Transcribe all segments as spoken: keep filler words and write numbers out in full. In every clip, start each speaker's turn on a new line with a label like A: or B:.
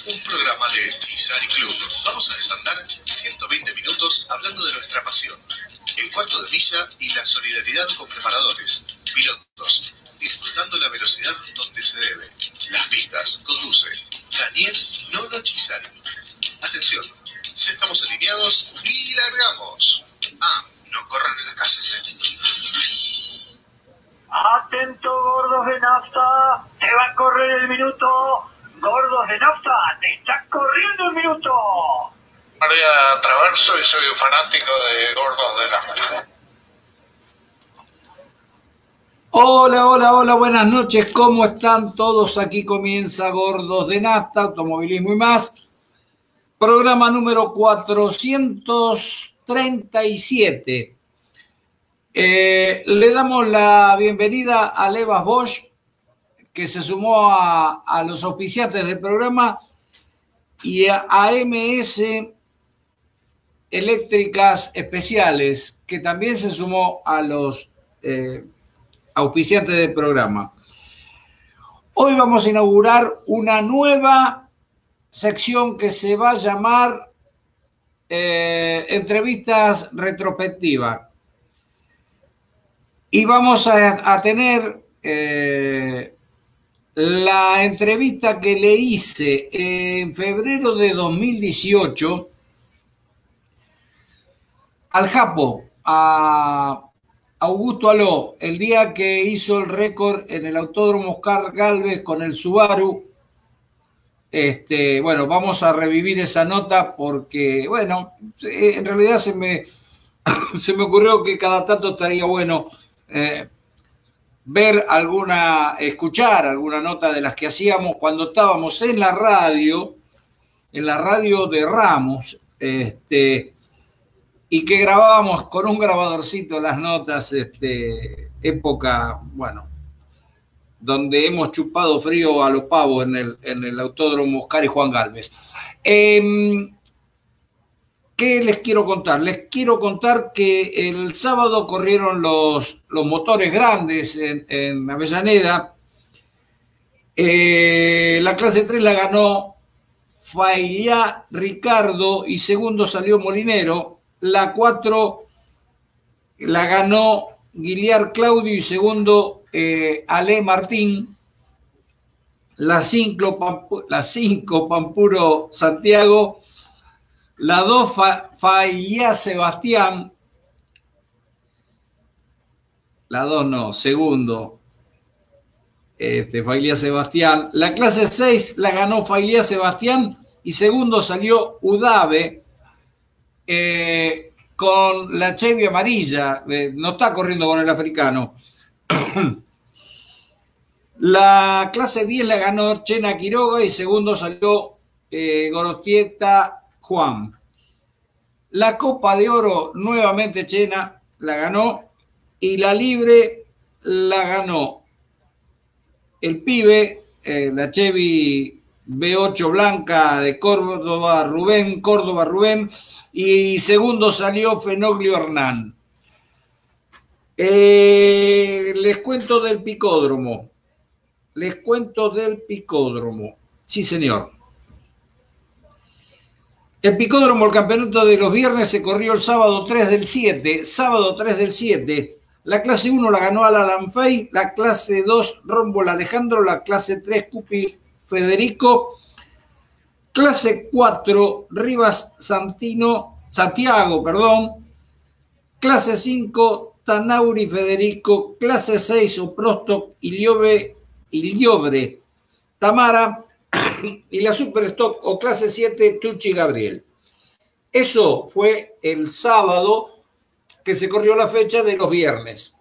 A: Un programa de Chisari Club. Vamos a desandar ciento veinte minutos hablando de nuestra pasión, el cuarto de milla y la solidaridad con preparadores, pilotos, disfrutando la velocidad donde se debe. Las pistas conduce Daniel Nono Chisari. Atención, ya estamos alineados y largamos. Ah, no corran en las calles, ¿eh?
B: Atento, gordos de nafta, te va a correr el minuto. Gordos de nafta, te está corriendo el minuto.
C: María Traverso y soy un fanático de Gordos de Nafta.
D: Hola, hola, hola, buenas noches, ¿cómo están todos? Aquí comienza Gordos de Nafta, automovilismo y más. Programa número cuatrocientos treinta y siete. Eh, le damos la bienvenida a Levas Bosch, que se sumó a, a los auspiciantes del programa, y a, a M S Eléctricas Especiales, que también se sumó a los eh, auspiciantes del programa. Hoy vamos a inaugurar una nueva sección que se va a llamar eh, Entrevistas Retrospectivas. Y vamos a, a tener eh, la entrevista que le hice en febrero de dos mil dieciocho al Japo, a Augusto Aló, el día que hizo el récord en el Autódromo Oscar Gálvez con el Subaru. Este, bueno, vamos a revivir esa nota porque, bueno, en realidad se me, se me ocurrió que cada tanto estaría bueno Eh, ver alguna, escuchar alguna nota de las que hacíamos cuando estábamos en la radio, en la radio de Ramos, este, y que grabábamos con un grabadorcito las notas, este, época, bueno, donde hemos chupado frío a los pavos en el, en el Autódromo Oscar y Juan Gálvez. Eh, ¿Qué les quiero contar? Les quiero contar que el sábado corrieron los, los motores grandes en, en Avellaneda. Eh, la clase tres la ganó Failiá Ricardo y segundo salió Molinero. La cuatro la ganó Guiliar Claudio y segundo eh, Ale Martín. La cinco, la cinco Pampuro Santiago. La dos, Failiá Sebastián. La dos no, segundo. Este, Failiá Sebastián. La clase seis la ganó Failiá Sebastián y segundo salió Udave eh, con la Chevy amarilla. Eh, no está corriendo con el africano. La clase diez la ganó Chena Quiroga y segundo salió eh, Gorostieta Juan. La Copa de Oro nuevamente Chena la ganó y la libre la ganó el pibe, eh, la Chevy B ocho blanca de Córdoba Rubén, Córdoba Rubén, y segundo salió Fenoglio Hernán. Eh, les cuento del picódromo, les cuento del picódromo, sí señor. El picódromo, el campeonato de los viernes, se corrió el sábado tres del siete. Sábado tres del siete. La clase uno la ganó Alan Lanfey, la clase dos Rómbol Alejandro, la clase tres Cupi Federico, clase cuatro Rivas Santino, Santiago, perdón, clase cinco Tanauri Federico, clase seis Oprosto Iliobre, Iliobre Tamara, y la Superstock o clase siete Tucci Gabriel. Eso fue el sábado que se corrió la fecha de los viernes.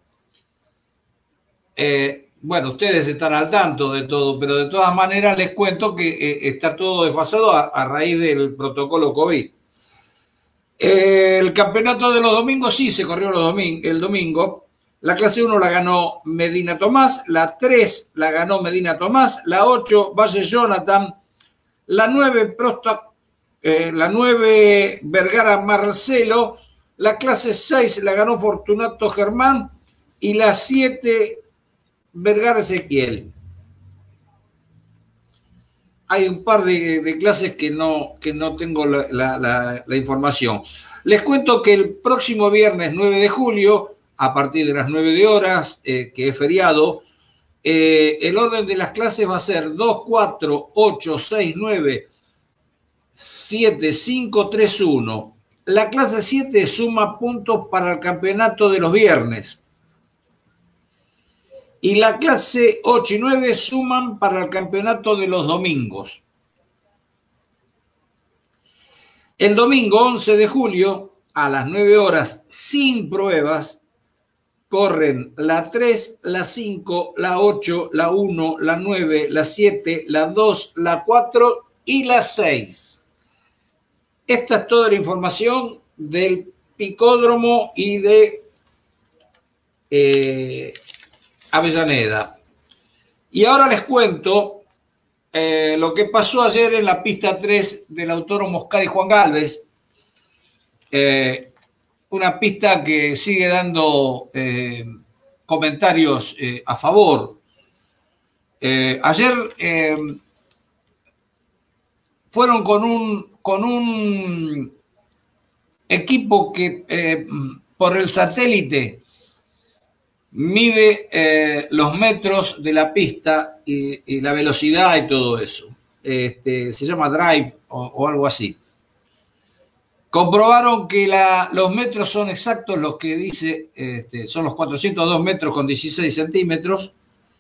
D: Eh, bueno, ustedes están al tanto de todo, pero de todas maneras les cuento que eh, está todo desfasado a, a raíz del protocolo COVID. Eh, el campeonato de los domingos sí se corrió los doming el domingo. La clase uno la ganó Medina Tomás, la tres la ganó Medina Tomás, la ocho Valle Jonathan, la nueve Prosta, eh, la nueve Vergara Marcelo, la clase seis la ganó Fortunato Germán y la siete Vergara Ezequiel. hay un par de, de clases que no, que no tengo la, la, la, la información. Les cuento que el próximo viernes nueve de julio, a partir de las nueve horas, eh, que es feriado, eh, el orden de las clases va a ser dos, cuatro, ocho, seis, nueve, siete, cinco, tres, uno. La clase siete suma puntos para el campeonato de los viernes. Y la clase ocho y nueve suman para el campeonato de los domingos. El domingo once de julio, a las nueve horas, sin pruebas, corren la tres, la cinco, la ocho, la uno, la nueve, la siete, la dos, la cuatro y la seis. Esta es toda la información del Picódromo y de eh, Avellaneda. Y ahora les cuento eh, lo que pasó ayer en la pista tres del Autódromo Oscar y Juan Gálvez. Eh, una pista que sigue dando eh, comentarios eh, a favor. Eh, ayer eh, fueron con un, con un equipo que eh, por el satélite mide eh, los metros de la pista y, y la velocidad y todo eso. Este, se llama Drive o, o algo así. Comprobaron que la, los metros son exactos los que dice, este, son los cuatrocientos dos metros con dieciséis centímetros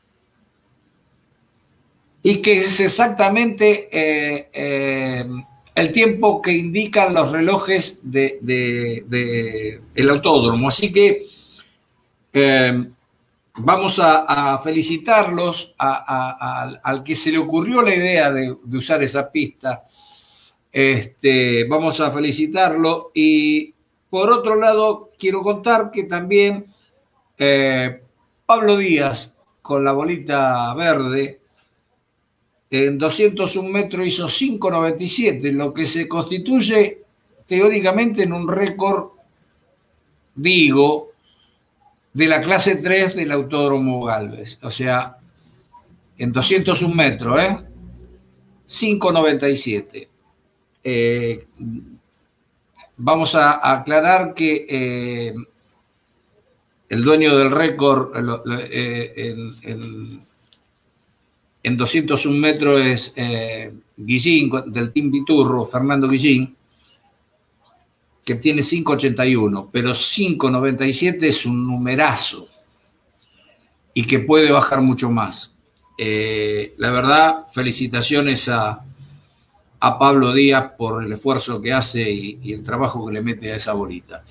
D: y que es exactamente eh, eh, el tiempo que indican los relojes de, de, de el autódromo. Así que eh, vamos a, a felicitarlos a, a, a, al que se le ocurrió la idea de, de usar esa pista. Este, vamos a felicitarlo. Y por otro lado, quiero contar que también eh, Pablo Díaz, con la bolita verde, en doscientos un metros hizo cinco noventa y siete, lo que se constituye teóricamente en un récord, digo, de la clase tres del Autódromo Gálvez. O sea, en doscientos un metros, ¿eh? cinco noventa y siete. Eh, vamos a, a aclarar que eh, el dueño del récord eh, en, en, en doscientos un metros es eh, Guillín, del Team Viturro, Fernando Guillín, que tiene cinco ochenta y uno, pero cinco noventa y siete es un numerazo y que puede bajar mucho más. Eh, la verdad, felicitaciones a a Pablo Díaz por el esfuerzo que hace y, y el trabajo que le mete a esa bolita.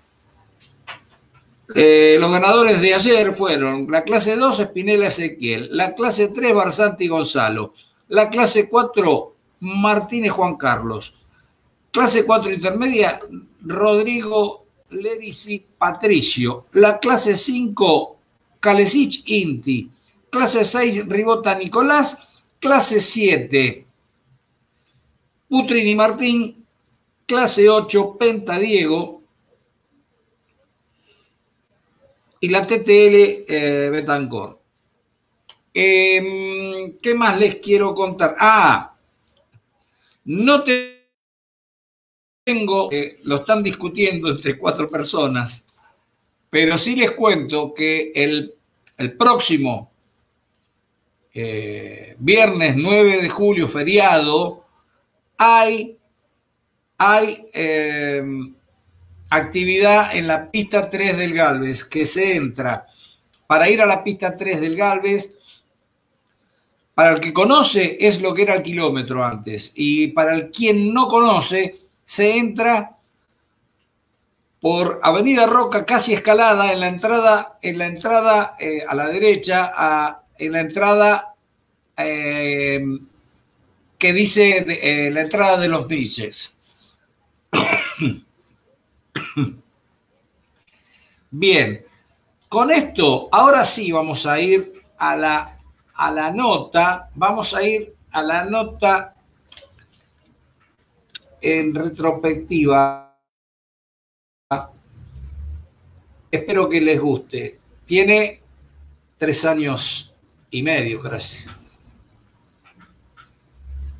D: Eh, los ganadores de ayer fueron la clase dos, Espinela Ezequiel, la clase tres, Barsanti Gonzalo, la clase cuatro, Martínez Juan Carlos, clase cuatro intermedia, Rodrigo Lerici Patricio, la clase cinco, Kalesic Inti, clase seis, Ribota Nicolás, clase siete, Putrini Martín, clase ocho, Penta Diego y la T T L eh, Betancor. Eh, ¿Qué más les quiero contar? Ah, no tengo, eh, lo están discutiendo entre cuatro personas, pero sí les cuento que el, el próximo eh, viernes nueve de julio, feriado, Hay, hay eh, actividad en la pista tres del Gálvez, que se entra para ir a la pista tres del Gálvez. Para el que conoce es lo que era el kilómetro antes, y para el quien no conoce se entra por Avenida Roca, casi Escalada, en la entrada, en la entrada eh, a la derecha, a, en la entrada eh, que dice eh, la entrada de los niches. Bien, con esto, ahora sí vamos a ir a la, a la nota, vamos a ir a la nota en retrospectiva. Espero que les guste. Tiene tres años y medio, casi.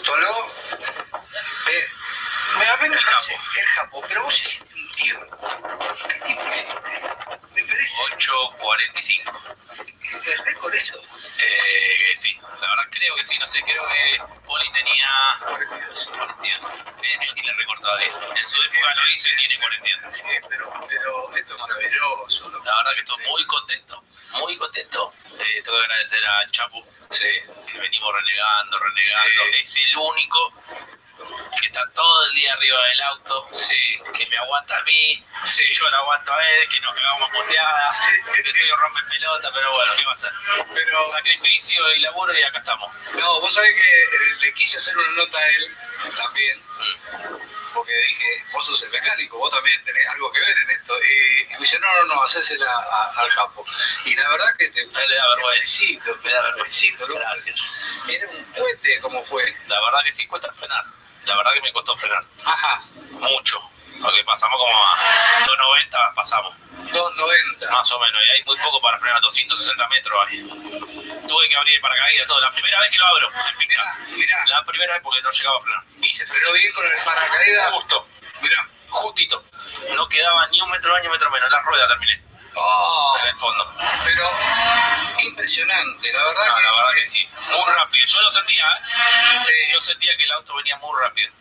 E: Augusto Aló. Eh, me a mí me parece el Japo, pero vos hiciste un tiempo. ¿Qué tiempo hiciste? Me parece.
F: ocho cuarenta y cinco.
E: ¿Es récord eso?
F: Eh, sí, la verdad creo que sí, no sé, creo que Poli tenía
E: cuarenta y dos.
F: cuarenta y dos. Él tiene récord todavía. En su época lo hice y tiene cuarenta y dos.
E: Sí, pero, pero esto es maravilloso. ¿No?
F: La verdad que estoy muy contento, muy contento. Eh, tengo que agradecer al Chapu,
E: Sí.
F: que venimos renegando, renegando.
E: Sí.
F: Es el único que está todo el día arriba del auto,
E: Sí.
F: que me aguanta a mí, sí, yo lo aguanto a él, que nos cagamos a puteadas,
E: Sí.
F: que soy un rompe pelota, pero bueno, ¿qué va a hacer?
E: Pero,
F: Sacrificio y laburo y acá estamos.
E: no, vos sabés que eh, le quise hacer una nota a él también, porque dije, vos sos el mecánico, vos también tenés algo que ver en esto. Y, y me dice, no, no, no, hacésela a- al Japo. Y la verdad que te,
F: Él le da
E: te
F: vergüenza.
E: felicito, te
F: Me da vergüenza.
E: felicito, loco.
F: Gracias.
E: Era un cohete, ¿cómo fue?
F: La verdad que sí cuesta frenar. La verdad que me costó frenar.
E: Ajá,
F: Mucho. Porque pasamos como a doscientos noventa, pasamos.
E: dos noventa.
F: Más o menos. Y hay muy poco para frenar, doscientos sesenta metros ahí. Tuve que abrir el paracaídas todo. La primera vez que lo abro, en
E: Mirá,
F: pista.
E: mirá.
F: La primera vez porque no llegaba a frenar.
E: Y se frenó bien con el paracaídas.
F: Justo.
E: Mirá.
F: Justito. No quedaba ni un metro más ni un metro menos. La rueda terminé.
E: Oh,
F: En el fondo.
E: pero impresionante, la verdad
F: No,
E: que...
F: la verdad que sí. Muy rápido. Yo lo sentía, ¿eh?
E: Sí.
F: Yo sentía que el auto venía muy rápido.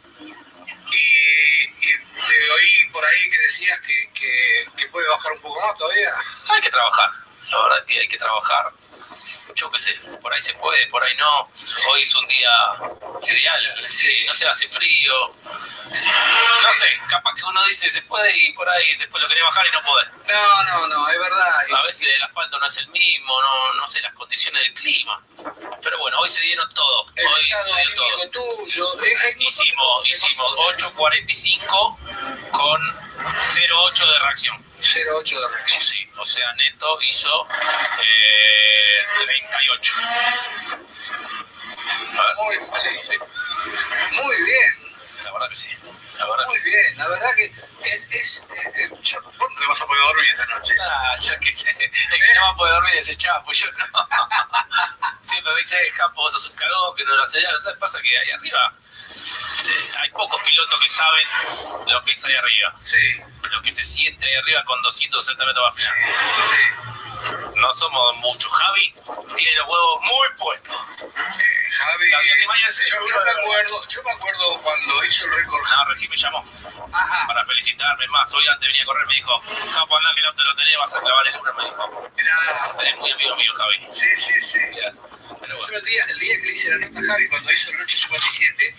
E: Y, y te oí por ahí que decías que, que, que puede bajar un poco más todavía.
F: Hay que trabajar. La verdad que hay que trabajar. Yo qué sé, por ahí se puede, por ahí no. Hoy es un día ideal, sí, no se hace frío. No sé, capaz que uno dice se puede y por ahí después lo querés bajar y no podés.
E: No, no, no, es verdad.
F: A veces el asfalto no es el mismo, no, no sé, las condiciones del clima. Pero bueno, hoy se dieron todo,
E: El
F: hoy
E: estado
F: se dio todo.
E: anímico tuyo. eh, eh,
F: Hicimos, hicimos ocho cuarenta y cinco con cero ocho de reacción.
E: cero ocho de reacción.
F: Sí, o sea, neto hizo eh, treinta y ocho. A ver,
E: Muy, sí, sí. Muy bien,
F: la verdad que sí. La verdad que
E: muy
F: sí.
E: bien. La verdad que es... es eh, eh, ya, ¿cuándo te vas a poder dormir esta noche?
F: Ah, yo qué sé. El que no va a poder dormir es el Chapo, yo no. Siempre me dice, Japo, vos sos un cagón, que no lo haces ya. ¿Sabes? Pasa que ahí arriba eh, hay pocos pilotos que saben lo que es ahí arriba.
E: Sí,
F: Lo que se siente ahí arriba con doscientos sesenta metros va a frenar.
E: sí.
F: No somos muchos. Javi tiene los huevos muy puestos.
E: Eh, Javi,
F: Gabriel de Maya se
E: yo, yo me acuerdo, yo me acuerdo cuando hizo el récord.
F: No, recién me llamó
E: Ajá,
F: para felicitarme. Más, hoy antes venía a correr, me dijo, Japo, anda que el auto lo tenés, vas a clavar el uno, me dijo.
E: mirá.
F: Es muy amigo mío, Javi.
E: Sí, sí, sí.
F: Pero
E: Yo
F: bueno.
E: el día, el día que le hice la nota a Javi, cuando hizo el ocho cincuenta y siete,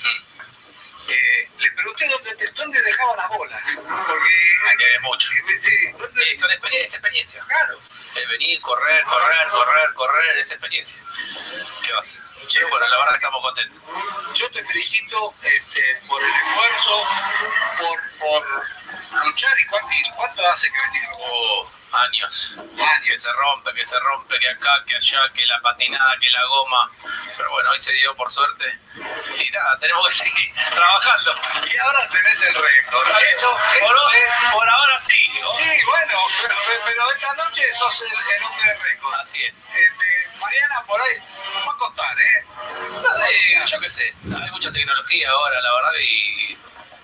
E: eh, le pregunté dónde, te- dónde dejaba las bolas. Porque hay
F: Que es mucho.
E: ¿viste? ¿Dónde?
F: Eh, son experiencia, experiencia.
E: Claro.
F: El venir, correr, correr, correr, correr, es experiencia. ¿Qué va a hacer? Pero bueno, la verdad que estamos contentos.
E: Yo te felicito este, por el esfuerzo, por, por luchar. ¿Y cuánto, y cuánto hace que venís?
F: Oh, años. Que
E: Años.
F: se rompe, que se rompe, que acá, que allá, que la patinada, que la goma. Pero bueno, hoy se dio por suerte. Y nada, tenemos que seguir trabajando.
E: Y ahora tenés el récord. Eso,
F: por,
E: eso
F: hoy-
E: es-
F: por ahora sí. ¿no?
E: Sí, bueno, pero, pero esta noche sos el, el hombre de récord.
F: Así es.
E: Este, mañana por ahí va a costar, ¿eh?
F: No sé, yo qué sé. Hay mucha tecnología ahora, la verdad, y.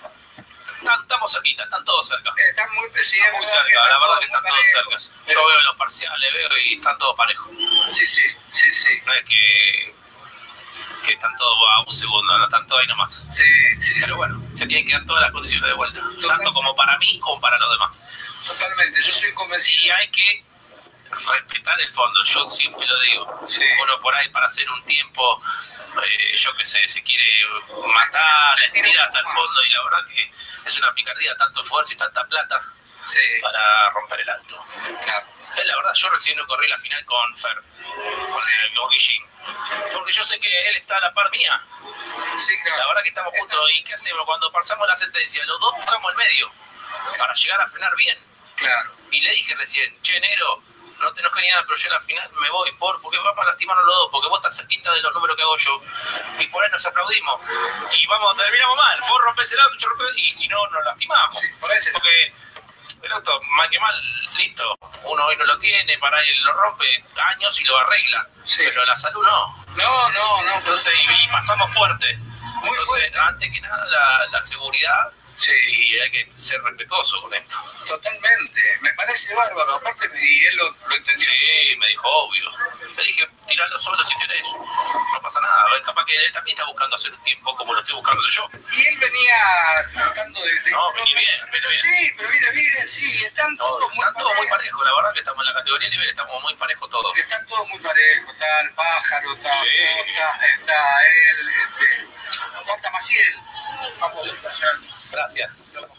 F: Están- Estamos cerquita, están todos cerca.
E: Están muy, sí,
F: Están muy
E: es
F: cerca,
E: que
F: la verdad
E: todos
F: que están
E: muy
F: todos
E: parejos.
F: cerca. Yo veo los parciales, veo y están todos parejos.
E: Sí, sí, sí, sí.
F: No es que, que están todos a un segundo, no están todos ahí nomás.
E: Sí, sí,
F: Pero bueno, se tienen que dar todas las condiciones de vuelta, tanto como para mí como para los demás.
E: totalmente. Yo soy convencido.
F: Y hay que respetar el fondo, yo siempre lo digo.
E: Sí.
F: Uno por ahí para hacer un tiempo, eh, yo qué sé, se quiere matar, estirar hasta el fondo y la verdad que es una picardía, tanto esfuerzo y tanta plata
E: Sí,
F: para romper el auto.
E: claro.
F: Es la verdad, yo recién no corrí la final con Fer, con el con Guillín, porque yo sé que él está a la par mía.
E: Sí,
F: La
E: claro.
F: verdad que estamos juntos. ¿Y qué hacemos cuando pasamos la sentencia? Los dos buscamos el medio para llegar a frenar bien.
E: Claro.
F: Y le dije recién, che, negro, no te enojes ni nada, pero yo a la final me voy por, porque vamos a lastimarnos los dos, porque vos estás cerquita de los números que hago yo. Y por ahí nos aplaudimos. Y vamos, terminamos mal. Vos rompés el auto, yo rompés, y si no, nos lastimamos.
E: Sí, por eso.
F: Porque el auto, mal que mal, listo. Uno hoy no lo tiene, para él lo rompe años y lo arregla.
E: Sí.
F: Pero la salud no.
E: No, no, no.
F: Entonces, y, y pasamos fuerte.
E: Muy
F: Entonces,
E: fuerte.
F: antes que nada, la, la seguridad,
E: Sí.
F: y hay que ser respetuoso con esto.
E: Totalmente, me parece bárbaro. Aparte, y él lo, lo entendió.
F: Sí, me dijo, obvio. Le dije, tiralo solo si querés. No pasa nada. A ver, capaz que él también está buscando hacer un tiempo como lo estoy buscando yo.
E: Y él venía tratando de. de
F: No, viene bien,
E: pero
F: viene
E: sí, pero viene bien, sí. Están
F: No,
E: todos muy
F: está todo muy
E: parejos.
F: parejo. La verdad que estamos en la categoría nivel, estamos muy parejos todos.
E: Están todos muy parejos. Está el pájaro, está
F: Sí.
E: Jota, está él, este. Falta Maciel. Vamos,
F: Gracias.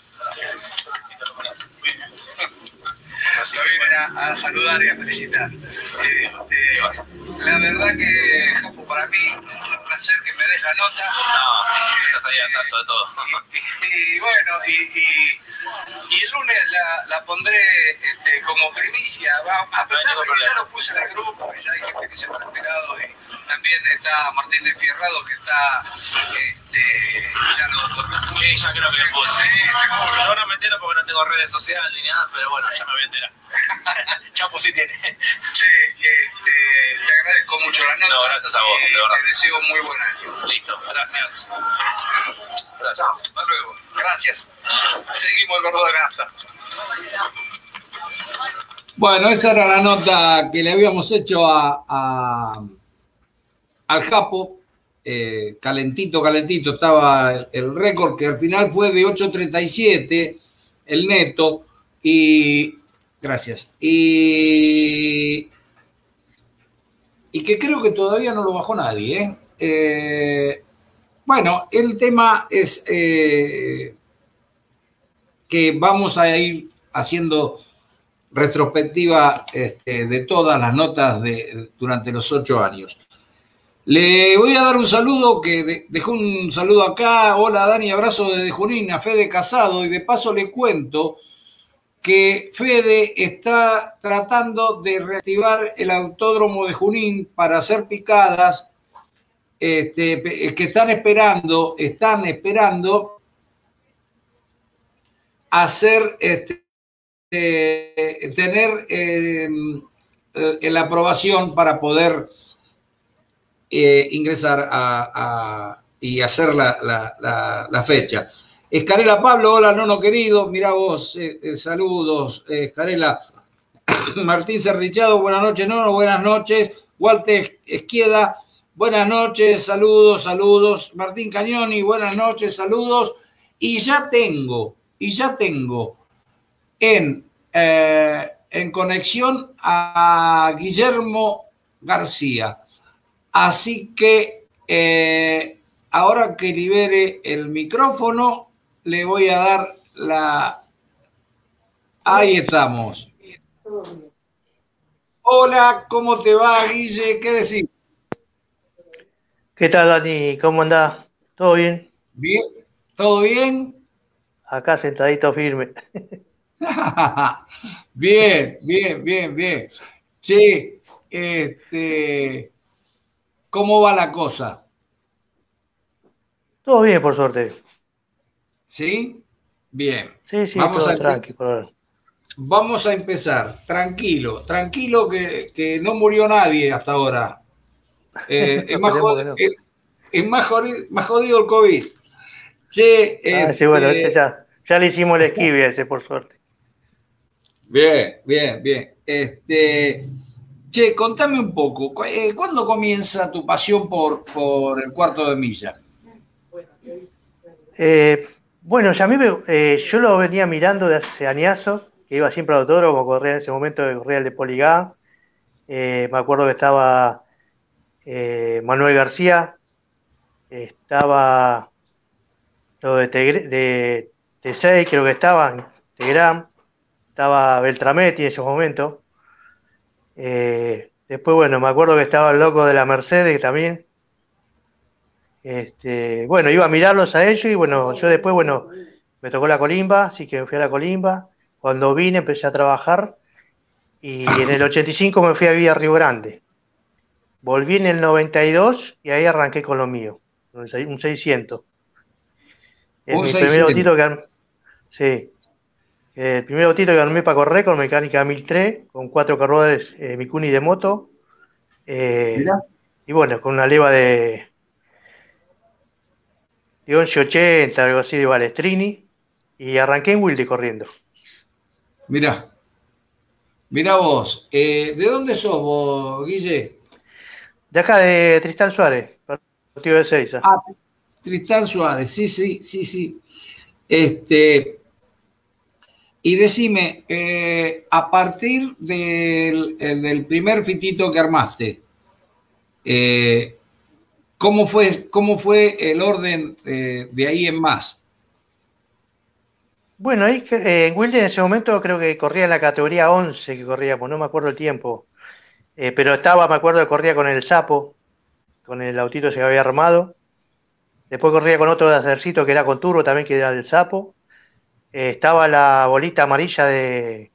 E: lo vienen a, a saludar y a felicitar. Este, la verdad que, Japo, para mí un placer que me des la nota.
F: No, sí, sí, estás ahí al tanto de todo.
E: Y, y bueno, y, y, y el lunes la, la pondré este, como primicia, va, a pesar de que ya lo puse en el grupo, y ya hay gente que se ha enterado, y también está Martín de Fierrado, que está, este, ya lo, lo, lo puse.
F: Sí, ya creo que lo puse.
E: Sí, seguro.
F: Yo no me entero porque no tengo redes sociales ni nada, pero bueno, ya me voy a enterar. Chapo sí tiene.
E: Che, este, te agradezco mucho la nota.
F: No, gracias a vos,
E: y
F: de verdad.
E: te deseo muy buen año.
F: Listo, gracias. Gracias.
E: Hasta luego. Gracias. Seguimos el gordo de nafta.
D: Bueno, esa era la nota que le habíamos hecho a, a- al Japo. Eh, calentito, calentito estaba el, el récord, que al final fue de ocho treinta y siete el neto. Y gracias. Y, y que creo que todavía no lo bajó nadie. ¿eh? Eh, bueno, el tema es eh, que vamos a ir haciendo retrospectiva este, de todas las notas de, durante los ocho años. Le voy a dar un saludo, que de, dejó un saludo acá. Hola Dani, abrazo desde Junín a Fede Casado, y de paso le cuento que Fede está tratando de reactivar el autódromo de Junín para hacer picadas, este, que están esperando, están esperando hacer este, eh, tener eh, eh, la aprobación para poder eh, ingresar a, a, y hacer la, la, la, la fecha. Escarela Pablo, hola nono querido, mirá vos, eh, eh, saludos, eh, Escarela. Martín Cerdichado, buenas noches, nono, buenas noches. Walter Esquieda, buenas noches, saludos, saludos. Martín Cañoni, buenas noches, saludos. Y ya tengo, y ya tengo en, eh, en conexión a Guillermo García. Así que eh, ahora que libere el micrófono, le voy a dar la... Ahí estamos. Hola, ¿cómo te va, Guille? ¿Qué decís?
G: ¿Qué tal, Dani? ¿Cómo andás? ¿Todo bien?
D: ¿Bien? ¿Todo bien?
G: Acá sentadito firme.
D: Bien, bien, bien, bien. Che, este, ¿cómo va la cosa?
G: Todo bien, por suerte.
D: ¿Sí? Bien.
G: Sí, sí,
D: Vamos
G: todo
D: a,
G: tranqui por ahora.
D: vamos a empezar. Tranquilo, tranquilo que, que no murió nadie hasta ahora. Eh, es, más
G: Esperemos
D: jodido,
G: que no.
D: es, es más jodido, más jodido el COVID. Che,
G: Ah,
D: este,
G: sí, bueno, ese ya, ya le hicimos el esquive a ese, por suerte.
D: bien, bien, bien. Este, che, contame un poco, cu- eh, ¿cuándo comienza tu pasión por, por el cuarto de milla?
G: Eh, bueno, ya a mí me- eh, yo lo venía mirando de hace añazos, que iba siempre al autódromo, corría en ese momento, corría el de Poligá. Eh, me acuerdo que estaba eh, Manuel García, estaba lo de, Tegre- de T seis, creo que estaban, Tegram, estaba Beltrametti en ese momento. Eh, después, bueno, me acuerdo que estaba el loco de la Mercedes también. Este, bueno, iba a mirarlos a ellos y bueno, yo después, bueno, me tocó la colimba, así que me fui a la colimba. Cuando vine empecé a trabajar y en el ochenta y cinco me fui a vivir a Río Grande. Volví en el noventa y dos y ahí arranqué con lo mío, un seis- un seiscientos. Es
D: Un
G: mi primer
D: seiscientos.
G: autito que armé, sí, el primer autito que armé para correr con mecánica mil tres, con cuatro cargadores eh, Mikuni de moto, eh,
D: Mirá.
G: y bueno, con una leva de de once ochenta, algo así de Balestrini, y arranqué en Wilde corriendo.
D: Mirá, mirá vos. Eh, ¿de dónde sos vos, Guille?
G: De acá, de Tristán Suárez, partido de Seiza.
D: Ah, Tristán Suárez, sí, sí, sí, sí. Este, y decime, eh, a partir del, el, del primer fitito que armaste, eh, ¿cómo fue, cómo fue el orden eh, de ahí en más?
G: Bueno, ahí eh, en Wilde en ese momento creo que corría en la categoría once que corríamos, no me acuerdo el tiempo. Eh, pero estaba, me acuerdo que corría con el Sapo, con el autito que se había armado. Después corría con otro de acercito que era con turbo también, que era del Sapo. Eh, estaba la bolita amarilla de...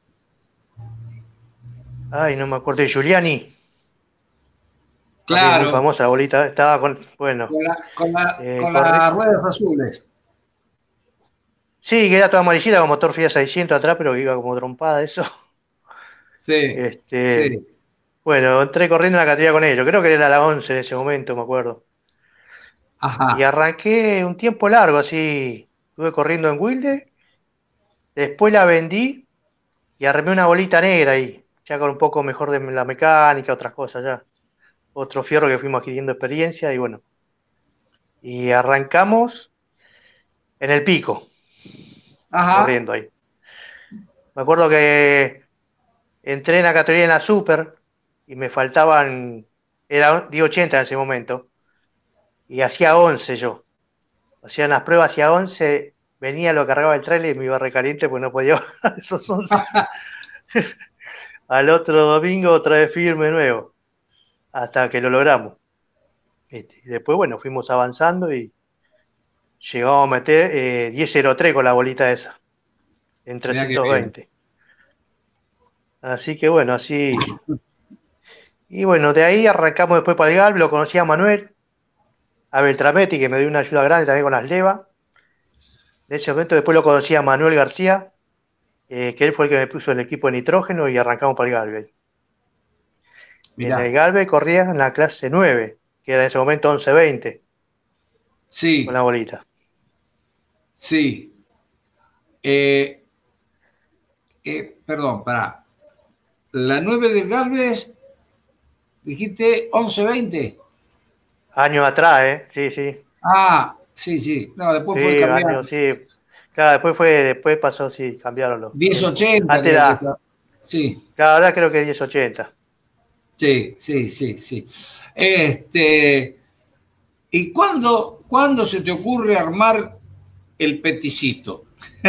G: Ay, no me acuerdo, de Giuliani.
D: Claro.
G: Muy famosa la bolita. Estaba con... Bueno.
D: Con, la, con, la,
G: eh,
D: con las ruedas azules.
G: Sí, que era toda amarillita con motor Fiat seiscientos atrás, pero que iba como trompada eso.
D: Sí,
G: este,
D: sí.
G: Bueno, entré corriendo en la categoría con ellos. Creo que era la once en ese momento, me acuerdo.
D: Ajá.
G: Y arranqué un tiempo largo, así. Estuve corriendo en Wilde. Después la vendí y armé una bolita negra ahí. Ya con un poco mejor de la mecánica, otras cosas ya. Otro fierro que fuimos adquiriendo experiencia y bueno. Y arrancamos en el Pico.
D: Ajá.
G: Corriendo ahí. Me acuerdo que entré en la categoría en la Super y me faltaban, era diez ochenta en ese momento, y hacía once yo. Hacían las pruebas, hacía once, venía, lo cargaba el trailer y me iba recaliente porque no podía bajar esos once. Al otro domingo otra vez firme nuevo, hasta que lo logramos. Y después, bueno, fuimos avanzando y llegamos a meter eh, diez cero tres con la bolita esa, en trescientos veinte. Así que bueno, así... Y bueno, de ahí arrancamos después para el Galve, lo conocí a Manuel, a Beltrametti, que me dio una ayuda grande también con las levas. En ese momento después lo conocí a Manuel García, eh, que él fue el que me puso el equipo de nitrógeno y arrancamos para el Galve.
D: Mirá.
G: En el Galve corría en la clase nueve, que era en ese momento once veinte.
D: Sí.
G: Con la bolita.
D: Sí. Eh, eh, perdón, pará. La nueve de Galvez, dijiste once veinte.
G: Años atrás, ¿eh? Sí, sí.
D: Ah, sí, sí. No, después
G: sí,
D: fue cambiando.
G: Años, sí. Claro, después fue, después pasó, sí, cambiaron los.
D: diez ochenta.
G: Antes era,
D: sí.
G: Claro, ahora creo que diez ochenta.
D: Sí, sí, sí, sí. Este, ¿y cuándo, cuándo se te ocurre armar el peticito?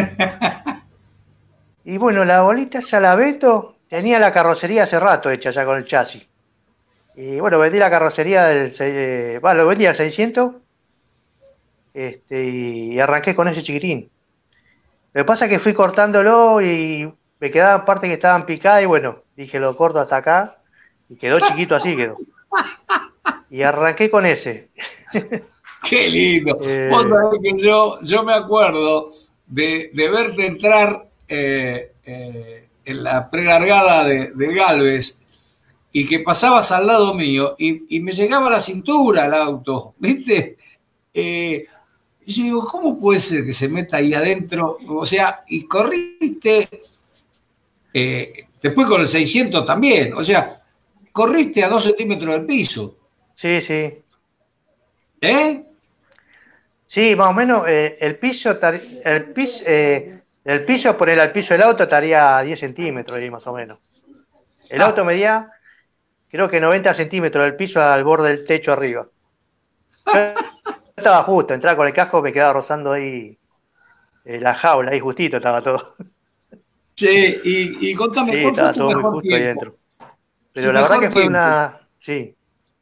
G: Y bueno, la bolita esa, la Beto, tenía la carrocería hace rato hecha ya con el chasis. Y bueno, vendí la carrocería del... Eh, bueno, lo vendí al seiscientos este, y arranqué con ese chiquitín. Lo que pasa es que fui cortándolo y me quedaban partes que estaban picadas y bueno, dije lo corto hasta acá y quedó chiquito así, quedó. Y arranqué con ese.
D: ¡Qué lindo!
G: Eh,
D: Vos sabés que yo, yo me acuerdo de, de verte entrar eh, eh, en la prelargada de, de Galvez y que pasabas al lado mío y, y me llegaba a la cintura el auto, ¿viste? Eh, y yo digo, ¿cómo puede ser que se meta ahí adentro? O sea, y corriste, eh, después con el seiscientos también, o sea, corriste a dos centímetros del piso.
G: Sí, sí.
D: ¿Eh?
G: Sí, más o menos, eh, el piso, el piso, eh, el piso por el al piso del auto estaría a diez centímetros ahí más o menos. El
D: Ah.
G: auto medía, creo que noventa centímetros del piso al borde del techo arriba. Yo estaba justo, entraba con el casco, me quedaba rozando ahí eh, la jaula, ahí justito estaba todo.
D: Sí, y, y contame,
G: Sí,
D: ¿cuál fue
G: estaba
D: tu
G: todo muy
D: mejor
G: justo
D: tiempo?
G: ahí dentro. Pero
D: Tu
G: la verdad
D: mejor
G: que fue
D: tiempo.
G: una... Sí.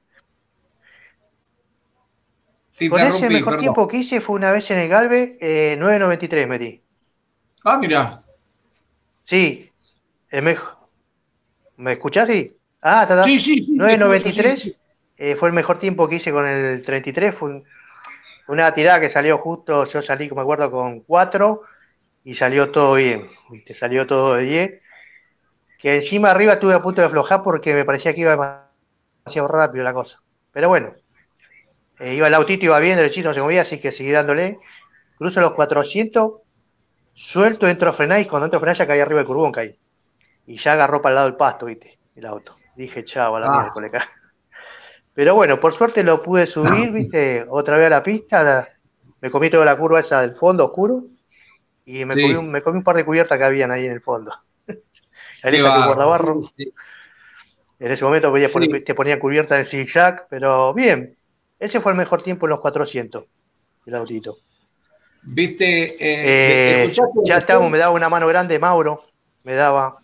D: Te
G: Con ese el
D: interrumpí,
G: mejor
D: perdón.
G: tiempo que hice fue una vez en el Galve, eh, nueve noventa y tres metí.
D: Ah, mira.
G: Sí, el mejor... ¿Me escuchás? Sí. Ah, está, está.
D: Sí, sí, sí.
G: nueve
D: te
G: noventa y
D: escucho,
G: tres
D: sí, sí.
G: eh, fue el mejor tiempo que hice con el treinta y tres. Fue un- una tirada que salió justo, yo salí, como me acuerdo, con cuatro y salió todo bien. ¿Viste? Salió todo de diez. Que encima arriba estuve a punto de aflojar porque me parecía que iba demasiado rápido la cosa. Pero bueno, Eh, iba el autito, iba bien, derechito, no se movía, así que seguí dándole. Cruzo los cuatrocientos, suelto, entro a frenar y cuando entro a frenar ya caí arriba del curbón, caí. Y ya agarró para el lado del pasto, viste, el auto. Dije, chao, a la
D: Ah.
G: miércoles acá. Pero bueno, por suerte lo pude subir, viste, otra vez a la pista. La- me comí toda la curva esa del fondo oscuro y me,
D: Sí.
G: comí un, me comí un par de cubiertas que habían ahí en el fondo.
D: Qué
G: Ahí le saqué un
D: bárbaro.
G: guardabarro.
D: Sí, sí.
G: En ese momento podía
D: Sí.
G: poner- te ponía cubierta en zigzag, pero bien. Ese fue el mejor tiempo en los cuatrocientos, el autito.
D: Viste, eh,
G: Eh,
D: ¿escuchaste?
G: ya estábamos, me daba una mano grande, Mauro, me daba.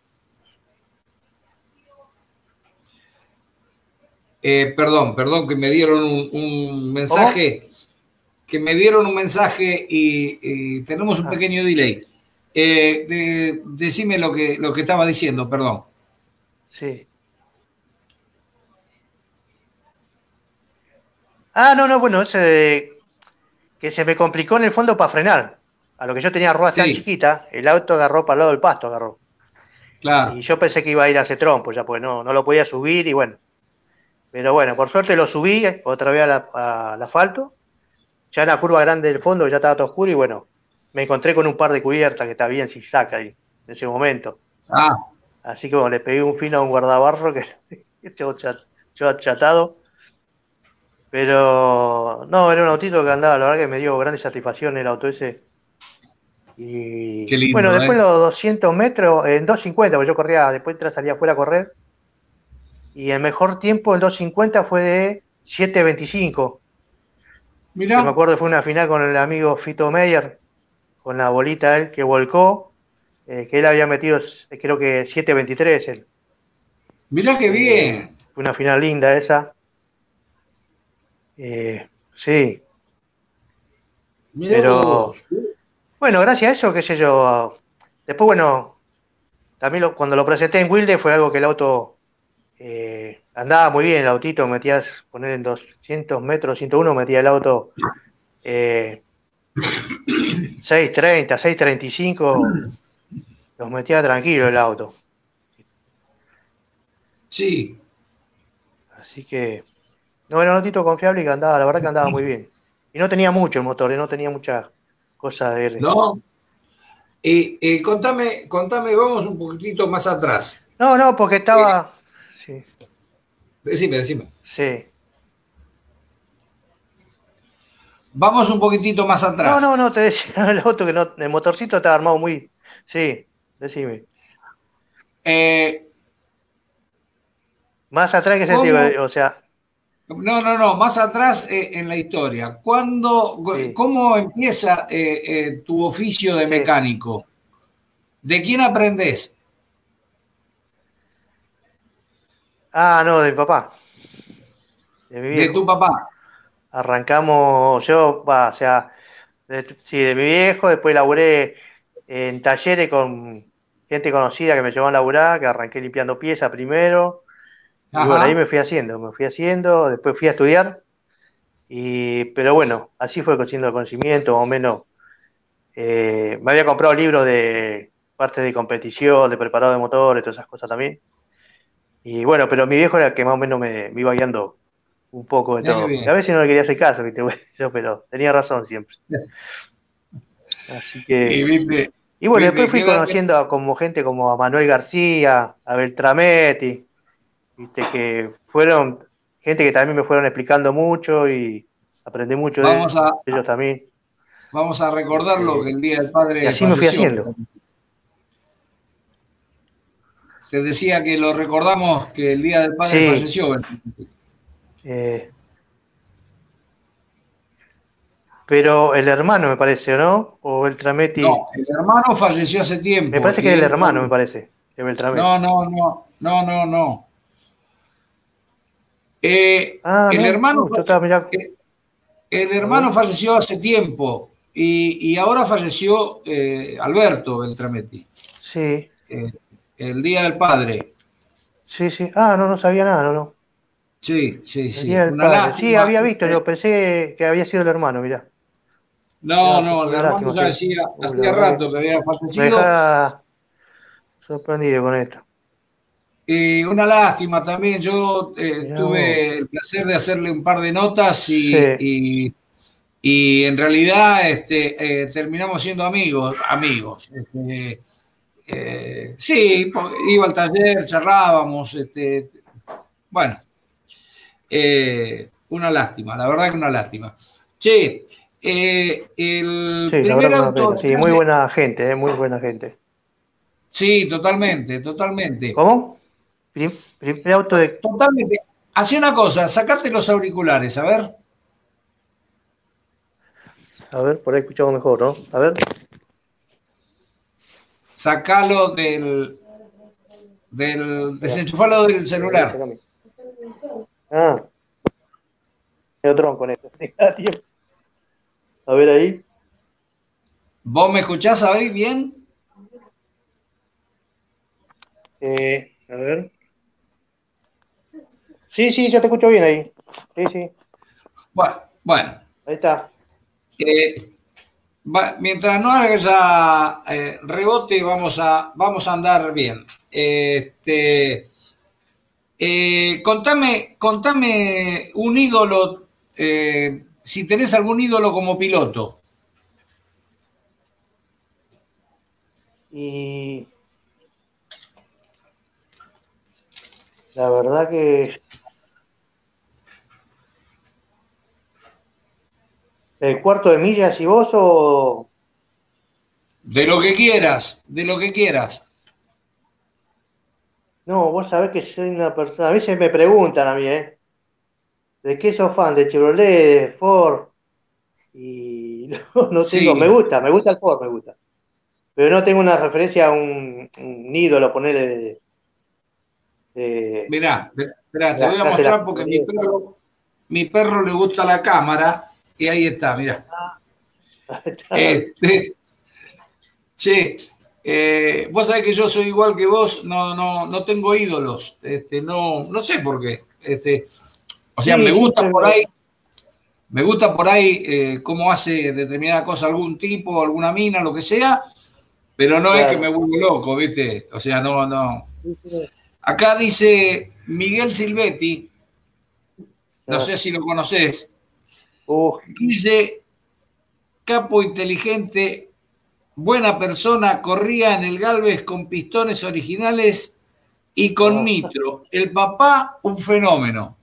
D: Eh, perdón, perdón, que me dieron un, un mensaje, que me dieron un mensaje y, y tenemos un
G: Ah.
D: pequeño delay. Eh, de- decime lo que, lo que estaba diciendo, perdón.
G: Sí. Ah, no, no, bueno, ese que se me complicó en el fondo para frenar. A lo que yo tenía ruedas tan
D: Sí.
G: chiquitas, el auto agarró para el lado del pasto, agarró.
D: Claro.
G: Y yo pensé que iba a ir a ese trompo, ya pues no, no lo podía subir y bueno. Pero bueno, por suerte lo subí otra vez a la- a- al asfalto. Ya en la curva grande del fondo ya estaba todo oscuro y bueno, me encontré con un par de cubiertas que estaba bien zigzag ahí, en ese momento.
D: Ah,
G: Así que bueno, le pegué un fino a un guardabarro que yo chat- yo achatado. Pero no, era un autito que andaba, la verdad que me dio grande satisfacción el auto ese. Y
D: qué lindo,
G: bueno, después
D: ¿eh?
G: los doscientos metros, en dos cincuenta, porque yo corría, después tras salía afuera a correr. Y el mejor tiempo en dos cincuenta fue de siete veinticinco. Que me
D: Mirá,
G: acuerdo fue una final con el amigo Fito Meyer, con la bolita él que volcó, eh, que él había metido, eh, creo que siete veintitrés él.
D: mirá qué
G: Eh,
D: bien.
G: Fue una final linda esa. Eh, sí,
D: Mirá
G: pero
D: vos.
G: bueno, gracias a eso, qué sé yo. Después, bueno, también lo- cuando lo presenté en Wilde fue algo que el auto eh, andaba muy bien, el autito, metías, poner en doscientos metros, ciento uno, metía el auto eh, seiscientos treinta, seiscientos treinta y cinco, los metía tranquilo el auto.
D: Sí.
G: Así que, no, era un autito confiable y que andaba, la verdad que andaba muy bien. Y no tenía mucho el motor, eh, no tenía muchas cosas de...
D: ¿No? Eh, eh, contame, contame, vamos un poquitito más atrás.
G: No, no, porque estaba... Sí,
D: Decime, decime.
G: sí.
D: Vamos un poquitito más
G: No,
D: atrás.
G: no, no, te decía el auto que no, el motorcito estaba armado muy... Sí, decime.
D: Eh,
G: Más atrás que
D: ¿Cómo?
G: sentido, o sea,
D: No, no, no, más atrás eh, en la historia. ¿Cuándo,
G: Sí.
D: ¿Cómo empieza eh, eh, tu oficio de
G: Sí.
D: mecánico? ¿De quién aprendés?
G: ah, no, de mi papá, de mi
D: De
G: viejo.
D: tu papá.
G: Arrancamos, yo, va, o sea, de- sí, de mi viejo, después laburé en talleres con gente conocida que me llevó a laburar, que arranqué limpiando piezas primero, y
D: Ajá.
G: bueno, ahí me fui haciendo, me fui haciendo, después fui a estudiar, y, pero bueno, así fue consiguiendo el conocimiento, más o menos. Eh, me había comprado libros de parte de competición, de preparado de motores, todas esas cosas también. Y bueno, pero mi viejo era el que más o menos me, me iba guiando un poco de
D: Mirá qué
G: todo.
D: bien.
G: Y a veces no le quería hacer caso, ¿viste? Bueno, yo, pero tenía razón siempre. Así
D: Y
G: que.
D: viste,
G: Y bueno,
D: viste,
G: después fui
D: qué edad-
G: conociendo a como gente como a Manuel García, a Beltrametti, viste, que fueron gente que también me fueron explicando mucho y aprendí mucho de
D: Vamos a,
G: ellos también.
D: vamos a recordarlo que
G: Este,
D: el Día del
G: y
D: Padre
G: así me fui
D: falleció.
G: haciendo.
D: Se decía que lo recordamos que el Día del Padre
G: Sí.
D: falleció.
G: Eh, pero el hermano me parece, ¿o no? O Beltrametti.
D: No, el hermano falleció hace tiempo.
G: Me parece
D: y
G: que era el
D: él
G: hermano,
D: fue-
G: me parece, de Beltrametti.
D: No, no, no, no, no, no. Eh,
G: Ah,
D: el
G: no,
D: hermano,
G: uh, yo estaba mirando.
D: eh, el hermano
G: ver.
D: falleció hace tiempo y, y ahora falleció eh, Alberto Beltrametti,
G: Sí,
D: eh, el Día del Padre.
G: sí, sí. Ah, no, no sabía nada, no, no.
D: Sí, sí,
G: El
D: sí.
G: Día del
D: Una
G: Padre.
D: lástima.
G: Sí, había visto, yo pensé que había sido el hermano, mirá.
D: No,
G: Mirá,
D: no,
G: fue
D: el
G: una
D: hermano
G: lástima
D: ya
G: que-
D: hacía,
G: Uh, la
D: hacía
G: verdad
D: rato que había
G: Me
D: fallecido.
G: deja sorprendido con esto.
D: Eh, una lástima también. Yo eh,
G: Mirá
D: tuve
G: vos.
D: el placer de hacerle un par de notas y,
G: Sí.
D: y- y en realidad este, eh, terminamos siendo amigos. Amigos. Este, eh, sí, po- iba al taller, charlábamos. Este, bueno, eh, una lástima, la verdad que una lástima. Che, eh, el
G: Sí, la verdad
D: primer
G: que una
D: auto
G: pena.
D: de
G: Sí, muy
D: calle-
G: buena gente, eh, muy buena gente.
D: sí, totalmente, totalmente.
G: ¿Cómo? Prim- primer auto de...
D: Totalmente. Hacé una cosa, sacate los auriculares, a ver.
G: A ver, por ahí escuchamos mejor, ¿no? A ver.
D: Sacalo del, del,
G: Espera,
D: desenchufalo del
G: eh,
D: celular.
G: sacame. Ah, medio tronco con esto. Da tiempo. A ver ahí.
D: ¿Vos me escuchás ahí bien?
G: Eh, a ver. Sí, sí, yo te escucho bien ahí. Sí, sí.
D: Bueno, bueno.
G: Ahí está.
D: eh, va- mientras no haya eh, rebote, vamos a, vamos a andar bien. Este, eh, contame, contame un ídolo, eh, si tenés algún ídolo como piloto.
G: Y la verdad que el cuarto de milla, si vos o...
D: De lo que quieras, de lo que quieras.
G: No, vos sabés que soy una persona... A veces me preguntan a mí, ¿eh? ¿De qué sos fan? ¿De Chevrolet? ¿De Ford? Y no, no tengo... Me
D: Sí,
G: gusta, me gusta el Ford, me gusta. Pero no tengo una referencia a un, un ídolo, ponerle de, de,
D: mirá, mirá,
G: de
D: te
G: las
D: voy a
G: clases de la
D: mostrar porque mi
G: camioneta.
D: perro, mi perro le gusta la cámara y ahí está, mirá. Este, che, eh, vos sabés que yo soy igual que vos, no, no, no tengo ídolos, este, no, no sé por qué. Este, o sea, me
G: Sí,
D: gusta
G: siempre
D: por
G: me...
D: ahí, me gusta por ahí eh, cómo hace determinada cosa algún tipo, alguna mina, lo que sea, pero no es que me
G: Claro.
D: vuelvo loco, ¿viste? O sea, no, no.
G: Sí, sí.
D: Acá dice Miguel Silvetti, no
G: Ah,
D: sé si lo conoces,
G: uh,
D: dice, capo inteligente, buena persona, corría en el Galvez con pistones originales y con
G: ah,
D: nitro. El papá, un fenómeno.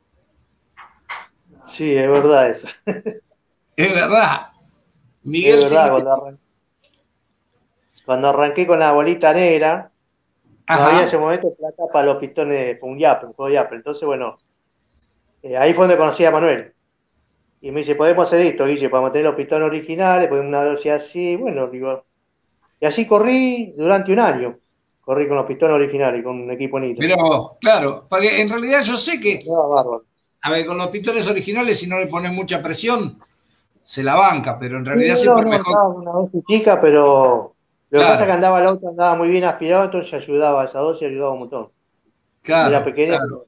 G: sí, es verdad eso.
D: Es verdad.
G: Es
D: Miguel
G: verdad, cuando
D: Silvetti.
G: arranqué, cuando arranqué con la bolita negra, no había ese
D: Ajá.
G: momento plata para los pistones, un Yapel, un juego de Yapel. Entonces, bueno, eh, ahí fue donde conocí a Manuel. Y me dice, podemos hacer esto, Guille, podemos tener los pistones originales, podemos una velocidad así, bueno, digo. Y así corrí durante un año. Corrí con los pistones originales, con un equipo nitro.
D: Mirá vos, claro, porque en realidad yo sé que,
G: No, bárbaro.
D: a ver, con los pistones originales, si no le pones mucha presión, se la banca, pero en
G: Sí,
D: realidad
G: no,
D: siempre es
G: no,
D: mejor.
G: estaba una dosis chica, pero lo que pasa es que
D: Claro,
G: andaba el auto, andaba muy bien aspirado, entonces ayudaba, esa dosis ayudaba un montón. Era
D: claro,
G: pequeña,
D: claro.
G: pero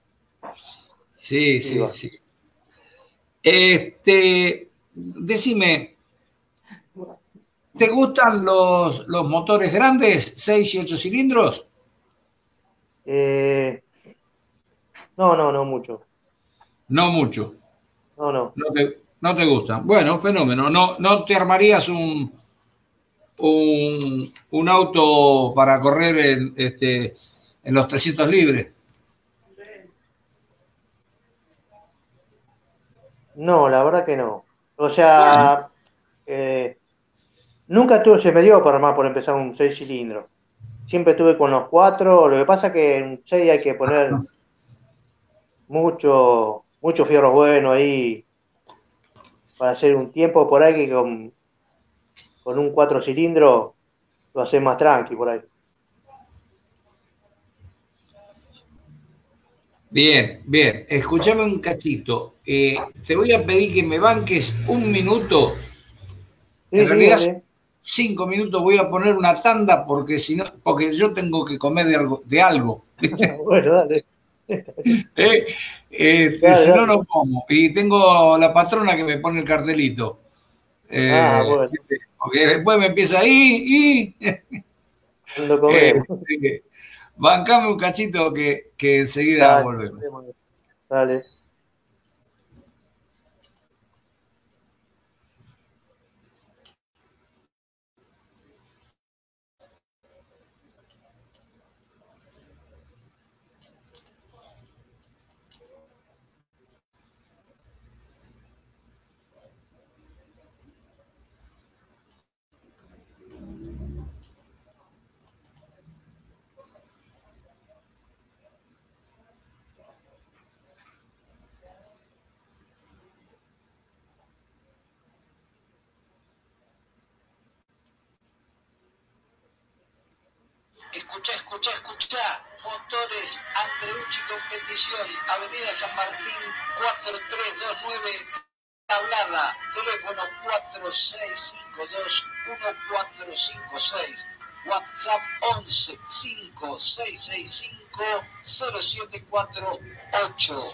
D: Sí, sí,
G: iba.
D: sí. Este, decime, ¿te gustan los, los motores grandes, seis y ocho cilindros?
G: Eh, no, no, no mucho.
D: No mucho,
G: No, no.
D: no te, no te gustan. Bueno, fenómeno. No, no te armarías un, un, un auto para correr en, este, en los trescientos libres.
G: No, la verdad que no. O
D: Bueno,
G: sea, eh, nunca tuve, se me dio por armar por empezar un seis cilindros. Siempre tuve con los cuatro. Lo que pasa es que en un seis hay que poner mucho, mucho fierro bueno ahí para hacer un tiempo por ahí que con, con un cuatro cilindros lo haces más tranqui por ahí.
D: bien, bien. Escúchame un cachito. Eh, te voy a pedir que me banques un minuto. En
G: Sí, sí,
D: realidad,
G: dale.
D: cinco minutos voy a poner una tanda porque si no, porque yo tengo que comer de algo, de algo.
G: Bueno, dale.
D: ¿Eh? Este,
G: Dale,
D: si no,
G: dale.
D: no como. Y tengo la patrona que me pone el cartelito.
G: Ah,
D: Eh,
G: bueno,
D: porque después me empieza ahí y.
G: cuando comemos.
D: Este, Bancame un cachito que, que enseguida
G: Dale,
D: volvemos.
G: Dale.
H: Escucha, escucha, escucha. Motores Andreucci Competición, Avenida San Martín cuatro tres dos nueve, Tablada, teléfono cuatro seis cinco dos uno cuatro cinco seis, WhatsApp once cinco seis seis cinco cero siete cuatro ocho.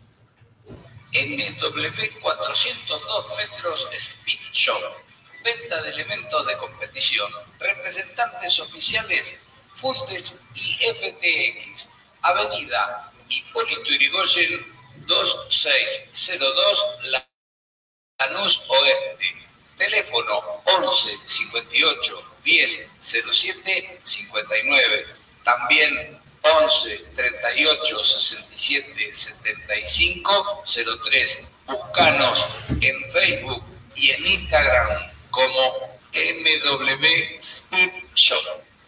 H: M W cuatrocientos dos metros Speed Shop. Venta de elementos de competición. Representantes oficiales Fulltech y F T X. Avenida Hipólito Yrigoyen dos seis cero dos, Lanús Oeste. Teléfono once cincuenta y ocho diez cero siete cincuenta y nueve. También once treinta y ocho sesenta y siete setenta y cinco cero tres. Búscanos en Facebook y en Instagram como M W Speed Shop.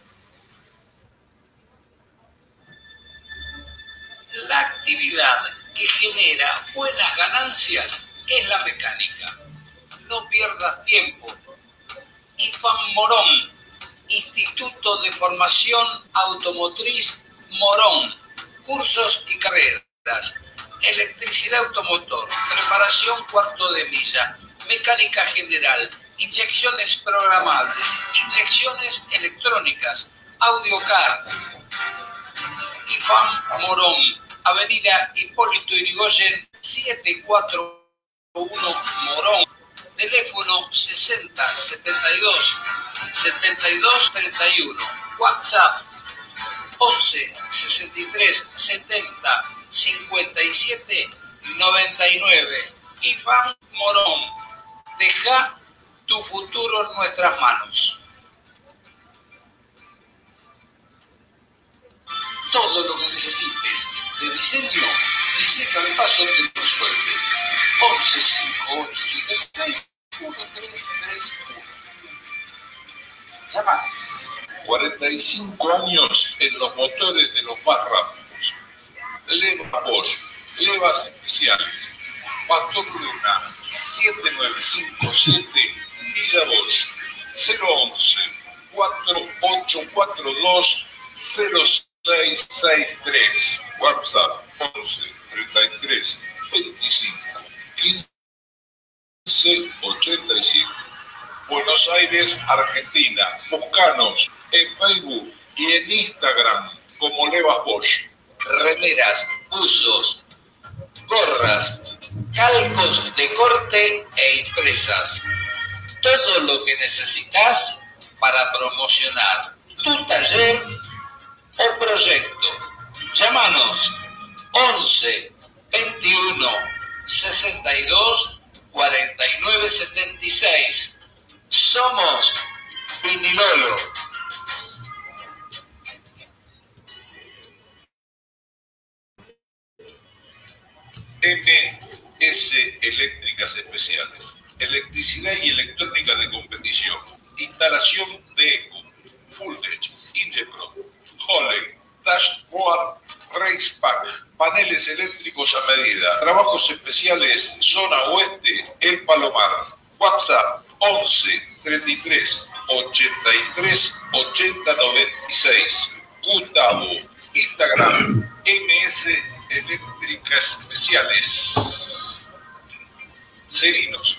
H: La actividad que genera buenas ganancias es la mecánica. No pierdas tiempo. I F A M Morón, Instituto de Formación Automotriz Morón, cursos y carreras, electricidad automotor, preparación cuarto de milla, mecánica general, inyecciones programables, inyecciones electrónicas, AudioCAD. I F A M Morón, Avenida Hipólito Yrigoyen setecientos cuarenta y uno Morón, teléfono sesenta setenta y dos setenta y dos treinta y uno, WhatsApp once sesenta y tres setenta cincuenta y siete noventa y nueve. I F A M Morón, deja tu futuro en nuestras manos. Todo lo que necesites de diseño, Diseño al Paso te lo resuelve. once cinco ocho siete seis uno tres tres uno. Llama.
C: cuarenta y cinco años en los motores de los más rápidos. Leva Bosch, levas especiales. Pastor Luna, siete nueve cinco siete, Villa Bosch, cero once cuatro ocho cuatro dos cero seis seis tres, WhatsApp once treinta y tres veinticinco quince ochenta y cinco. Buenos Aires, Argentina. Búscanos en Facebook y en Instagram como Levas Bosch.
H: Remeras, buzos, gorras, calcos de corte e impresas. Todo lo que necesitas para promocionar tu taller o proyecto. Llámanos once veintiuno sesenta y dos cuarenta y nueve setenta y seis. Somos Vinilolo.
C: M S Eléctricas Especiales. Electricidad y electrónica de competición. Instalación de eco, Fulltech, Ingepro, Holley, Dashboard, Racepack, paneles eléctricos a medida. Trabajos especiales, zona oeste, El Palomar. WhatsApp once treinta y tres ochenta y tres ochenta noventa y seis. Gustavo. Instagram M S Eléctricas Especiales. Seguinos.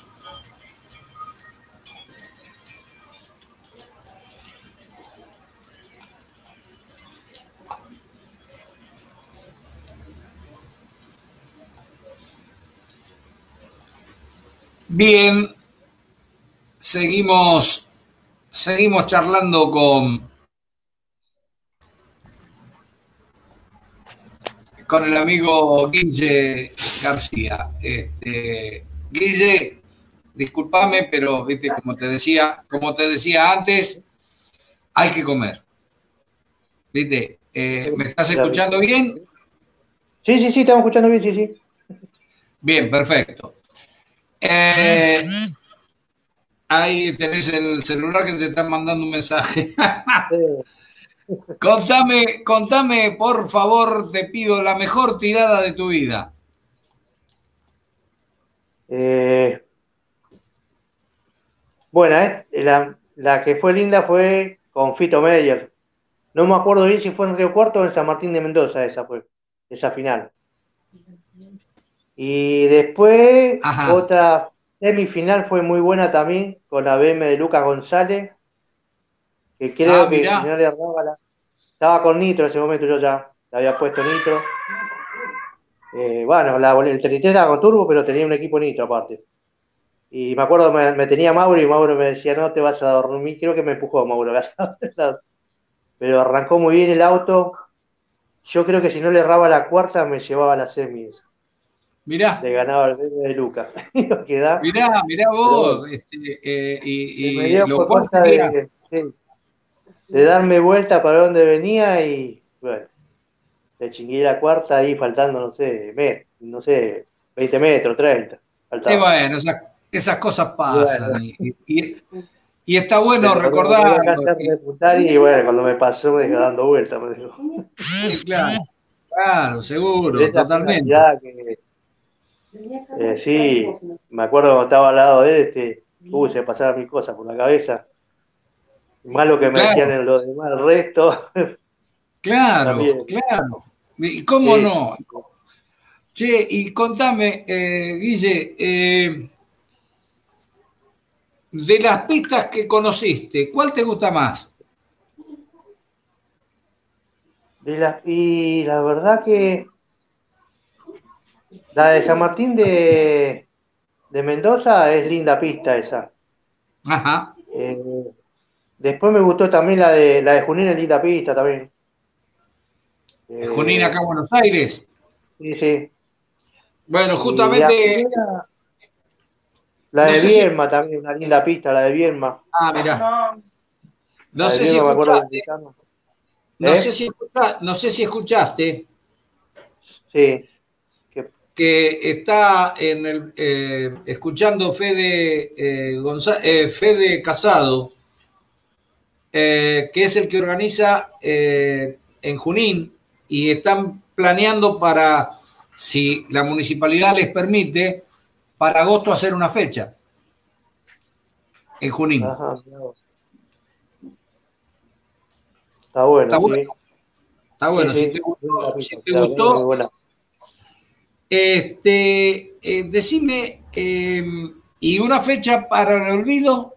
D: Bien, seguimos, seguimos charlando con, con el amigo Guille García. Este, Guille, discúlpame, pero viste, como te decía, como te decía antes, hay que comer. ¿Viste? Eh, ¿Me estás escuchando bien?
G: Sí, sí, sí, estamos escuchando bien, sí, sí.
D: Bien, perfecto. Eh, ahí tenés el celular que te están mandando un mensaje. Contame, contame, por favor, te pido la mejor tirada de tu vida.
G: Eh, bueno, eh, la, la que fue linda fue con Fito Meyer. No me acuerdo bien si fue en Río Cuarto o en San Martín de Mendoza, esa fue, esa final. Y después,
D: Ajá.
G: otra semifinal fue muy buena también, con la B M de Lucas González, que creo
D: Ah,
G: que si
D: mirá.
G: no le erraba la... Estaba con Nitro en ese momento, yo ya le había puesto Nitro. Eh, bueno, la, el treinta y tres estaba con Turbo, pero tenía un equipo Nitro aparte. Y me acuerdo, me, me tenía Mauro y Mauro me decía, no te vas a dormir, creo que me empujó Mauro. Pero arrancó muy bien el auto. Yo creo que si no le erraba la cuarta, me llevaba a las semis.
D: Mirá.
G: Le ganaba el B M de Lucas.
D: Mirá, mirá vos.
G: Pero,
D: Este, eh, y
G: se me
D: y
G: dio
D: lo
G: por
D: cual
G: cosa
D: sería.
G: de, de, de darme vuelta para donde venía y, bueno, le chingué la cuarta ahí faltando, no sé, met, no sé, veinte metros, treinta.
D: Y
G: Faltaba.
D: bueno, esas, esas cosas
G: Y bueno,
D: pasan. Y, y, y está bueno
G: pero no, no voy a
D: recordarlo.
G: cansar
D: Y,
G: de puntar y bueno, cuando me pasó me dejó dando vuelta, me dijo.
D: y claro, claro,
G: Pero
D: seguro,
G: esa fue una
D: totalmente.
G: tirada que, eh, sí, me acuerdo cuando estaba al lado de él, este, uh, se pasaban mil cosas por la cabeza. Más lo que me decían
D: Claro,
G: en los demás, el resto,
D: claro,
G: también.
D: claro. ¿Y cómo
G: Sí.
D: no? Che, y contame, eh, Guille, eh, de las pistas que conociste, ¿cuál te gusta más?
G: De la, y la verdad que la de San Martín de, de Mendoza es linda pista esa.
D: Ajá.
G: Eh, después me gustó también la de la de Junín, es linda pista también.
D: Junín,
G: Eh,
D: acá en Buenos Aires.
G: sí, sí.
D: Bueno,
G: Y de
D: justamente,
G: afuera, la
D: no
G: de
D: sé si.
G: Vierma también, una linda pista, la de Vierma.
D: Ah, mirá. No
G: La de
D: sé si
G: Vierma me acuerdo de
D: escuchaste,
G: Carlos.
D: no sé
G: ¿Eh?
D: si escucha- no sé si escuchaste
G: Sí. Que,
D: que está en el, eh, escuchando Fede, eh, Gonza- eh, Fede Casado, eh, que es el que organiza eh, en Junín, y están planeando para, si la municipalidad les permite, para agosto hacer una fecha en Junín.
G: ajá, no. Está bueno,
D: Está bueno,
G: sí.
D: está
G: Sí,
D: bueno. Si
G: sí.
D: te gustó,
G: Linda
D: si
G: pista,
D: te
G: la verdad que muy
D: gustó,
G: buena.
D: este, eh, decime, eh, ¿y una fecha para el olvido?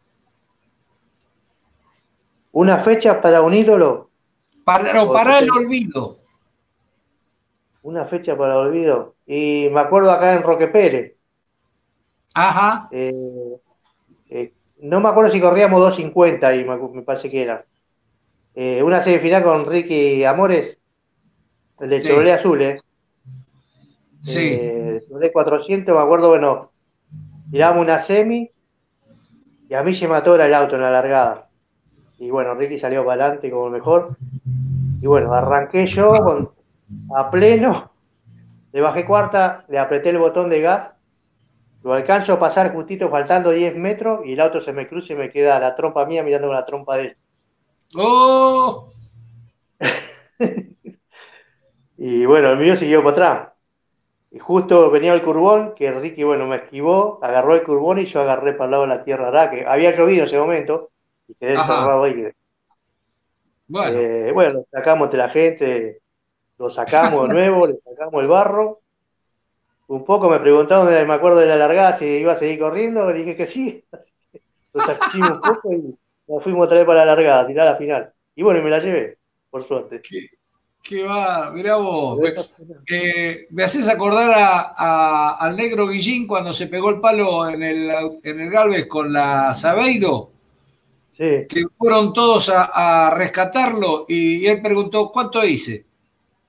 G: ¿Una fecha para un ídolo?
D: Para, no,
G: ¿O
D: para el
G: tenés
D: olvido.
G: una fecha para el olvido? Y me acuerdo acá en Roque Pérez.
D: Ajá,
G: eh, eh, no me acuerdo si corríamos dos cincuenta y me, me parece que era. Eh, una semifinal con Ricky Amores, el de
D: sí,
G: Chevrolet Azul, ¿eh?
D: sí.
G: Eh, Chevrolet cuatrocientos, me acuerdo, bueno, tiramos una semi y a mí se mató el auto en la largada. Y bueno, Ricky salió para adelante como el mejor. Y bueno, arranqué yo con, a pleno, le bajé cuarta, le apreté el botón de gas, lo alcanzo a pasar justito faltando diez metros y el auto se me cruza y me queda la trompa mía mirando con la trompa de
D: ¡Oh!
G: él. Y bueno, el mío siguió por atrás. Y justo venía el curbón, que Ricky, bueno, me esquivó, agarró el curbón y yo agarré para el lado de la tierra ará, que había llovido en ese momento, y quedé
D: Ajá.
G: enterrado ahí.
D: Bueno.
G: Eh, bueno, lo sacamos de la gente, lo sacamos de nuevo, le sacamos el barro. Un poco me preguntaron, me acuerdo de la largada, si iba a seguir corriendo, le dije que sí. Lo sacamos un poco y nos fuimos otra vez para la largada, tirar la final. Y bueno, y me la llevé, por suerte.
D: Qué, qué va, mirá vos.
G: Pero esa fue-
D: Eh, me haces acordar a, a- al negro Guillín cuando se pegó el palo en el, en el Galvez con la Sabeiro,
G: Sí,
D: que fueron todos a, a rescatarlo y, y él preguntó, ¿cuánto hice?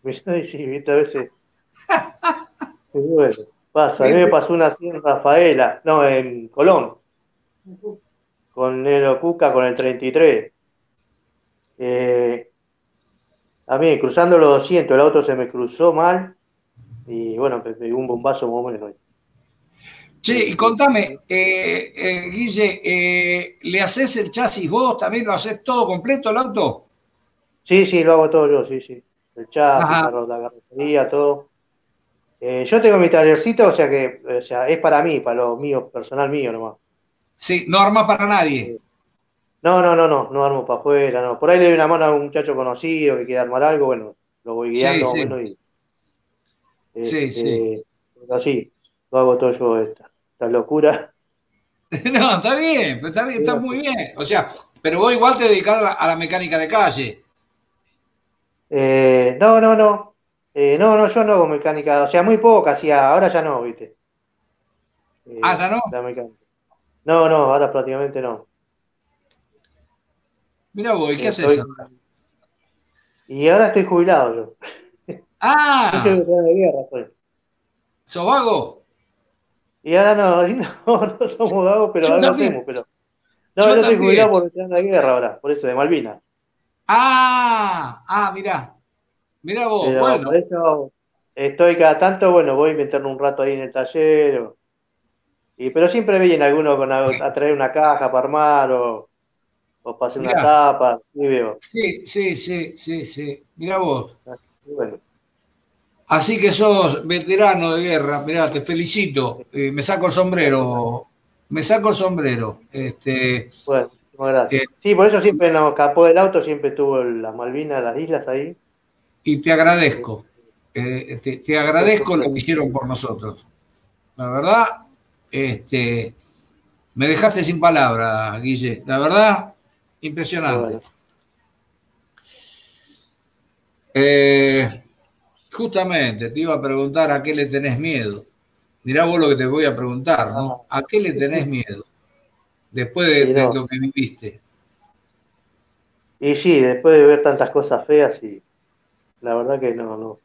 G: Y sí, viste, a veces. Y bueno, pasa. A mí me pasó una así en Rafaela, no, en Colón, con Nero Cuca con el treinta y tres. Eh, a mí, cruzando los doscientos, el auto se me cruzó mal y bueno, me pegó un bombazo más o menos.
D: Che, y contame, eh, eh, Guille, eh, ¿le haces el chasis vos? ¿También lo haces todo completo el auto?
G: Sí, sí, lo hago todo yo, sí, sí. El chasis,
D: Ajá.
G: la carrocería, todo. Eh, yo tengo mi tallercito, o sea que, o sea, es para mí, para lo mío, personal mío nomás.
D: Sí, no arma para nadie.
G: No, no, no, no, no armo para afuera, no. Por ahí le doy una mano a un muchacho conocido que quiere armar algo, bueno, lo voy
D: Sí,
G: guiando más o
D: sí,
G: menos y,
D: sí, sí.
G: este, pero sí, lo hago todo yo, esta, esta locura.
D: No, está bien, está bien, está muy bien. O sea, pero vos igual te dedicás a la, a la mecánica de calle.
G: Eh, no, no, no, eh, no, no, yo no hago mecánica, o sea, muy poca, hacía, ahora ya no, viste,
D: Ah,
G: eh,
D: ya no.
G: la mecánica. No, no, ahora prácticamente no.
D: Mira vos, ¿y qué haces
G: Estoy,
D: ahora?
G: y ahora estoy jubilado yo. Yo soy
D: Ah,
G: veterano de guerra, soy.
D: ¿sos vago?
G: Y ahora no, no, no somos vagos, pero
D: Yo
G: algo
D: también,
G: hacemos, pero. No,
D: yo
G: yo estoy
D: también.
G: jubilado por veterano de guerra ahora, por eso, de Malvinas.
D: Ah, ah, mirá, mirá vos,
G: Pero
D: bueno,
G: por eso estoy cada tanto, bueno, voy a meterme un rato ahí en el taller. o- y, pero siempre viene alguno con a, a traer una caja para armar o, o para hacer una
D: mirá,
G: tapa, y veo.
D: sí, sí, sí, sí, sí, mirá vos.
G: Y bueno,
D: Así que sos veterano de guerra, mirá, te felicito. Eh, me saco el sombrero, me saco el sombrero. Este,
G: bueno, muchísimas gracias.
D: eh,
G: Sí, por eso siempre nos capó del auto, siempre estuvo las Malvinas, las islas ahí.
D: y te agradezco, eh, te, te
G: Por
D: agradezco lo que
G: supuesto.
D: hicieron por nosotros. La verdad, este, me dejaste sin palabras, Guille. La verdad, impresionante.
G: Bueno,
D: Eh, justamente te iba a preguntar a qué le tenés miedo. Mirá vos lo que te voy a preguntar,
G: ah,
D: ¿no? ¿A qué le tenés miedo después de,
G: y
D: de
G: no.
D: lo que viviste?
G: Y sí, después de ver tantas cosas feas, y la verdad que no, no.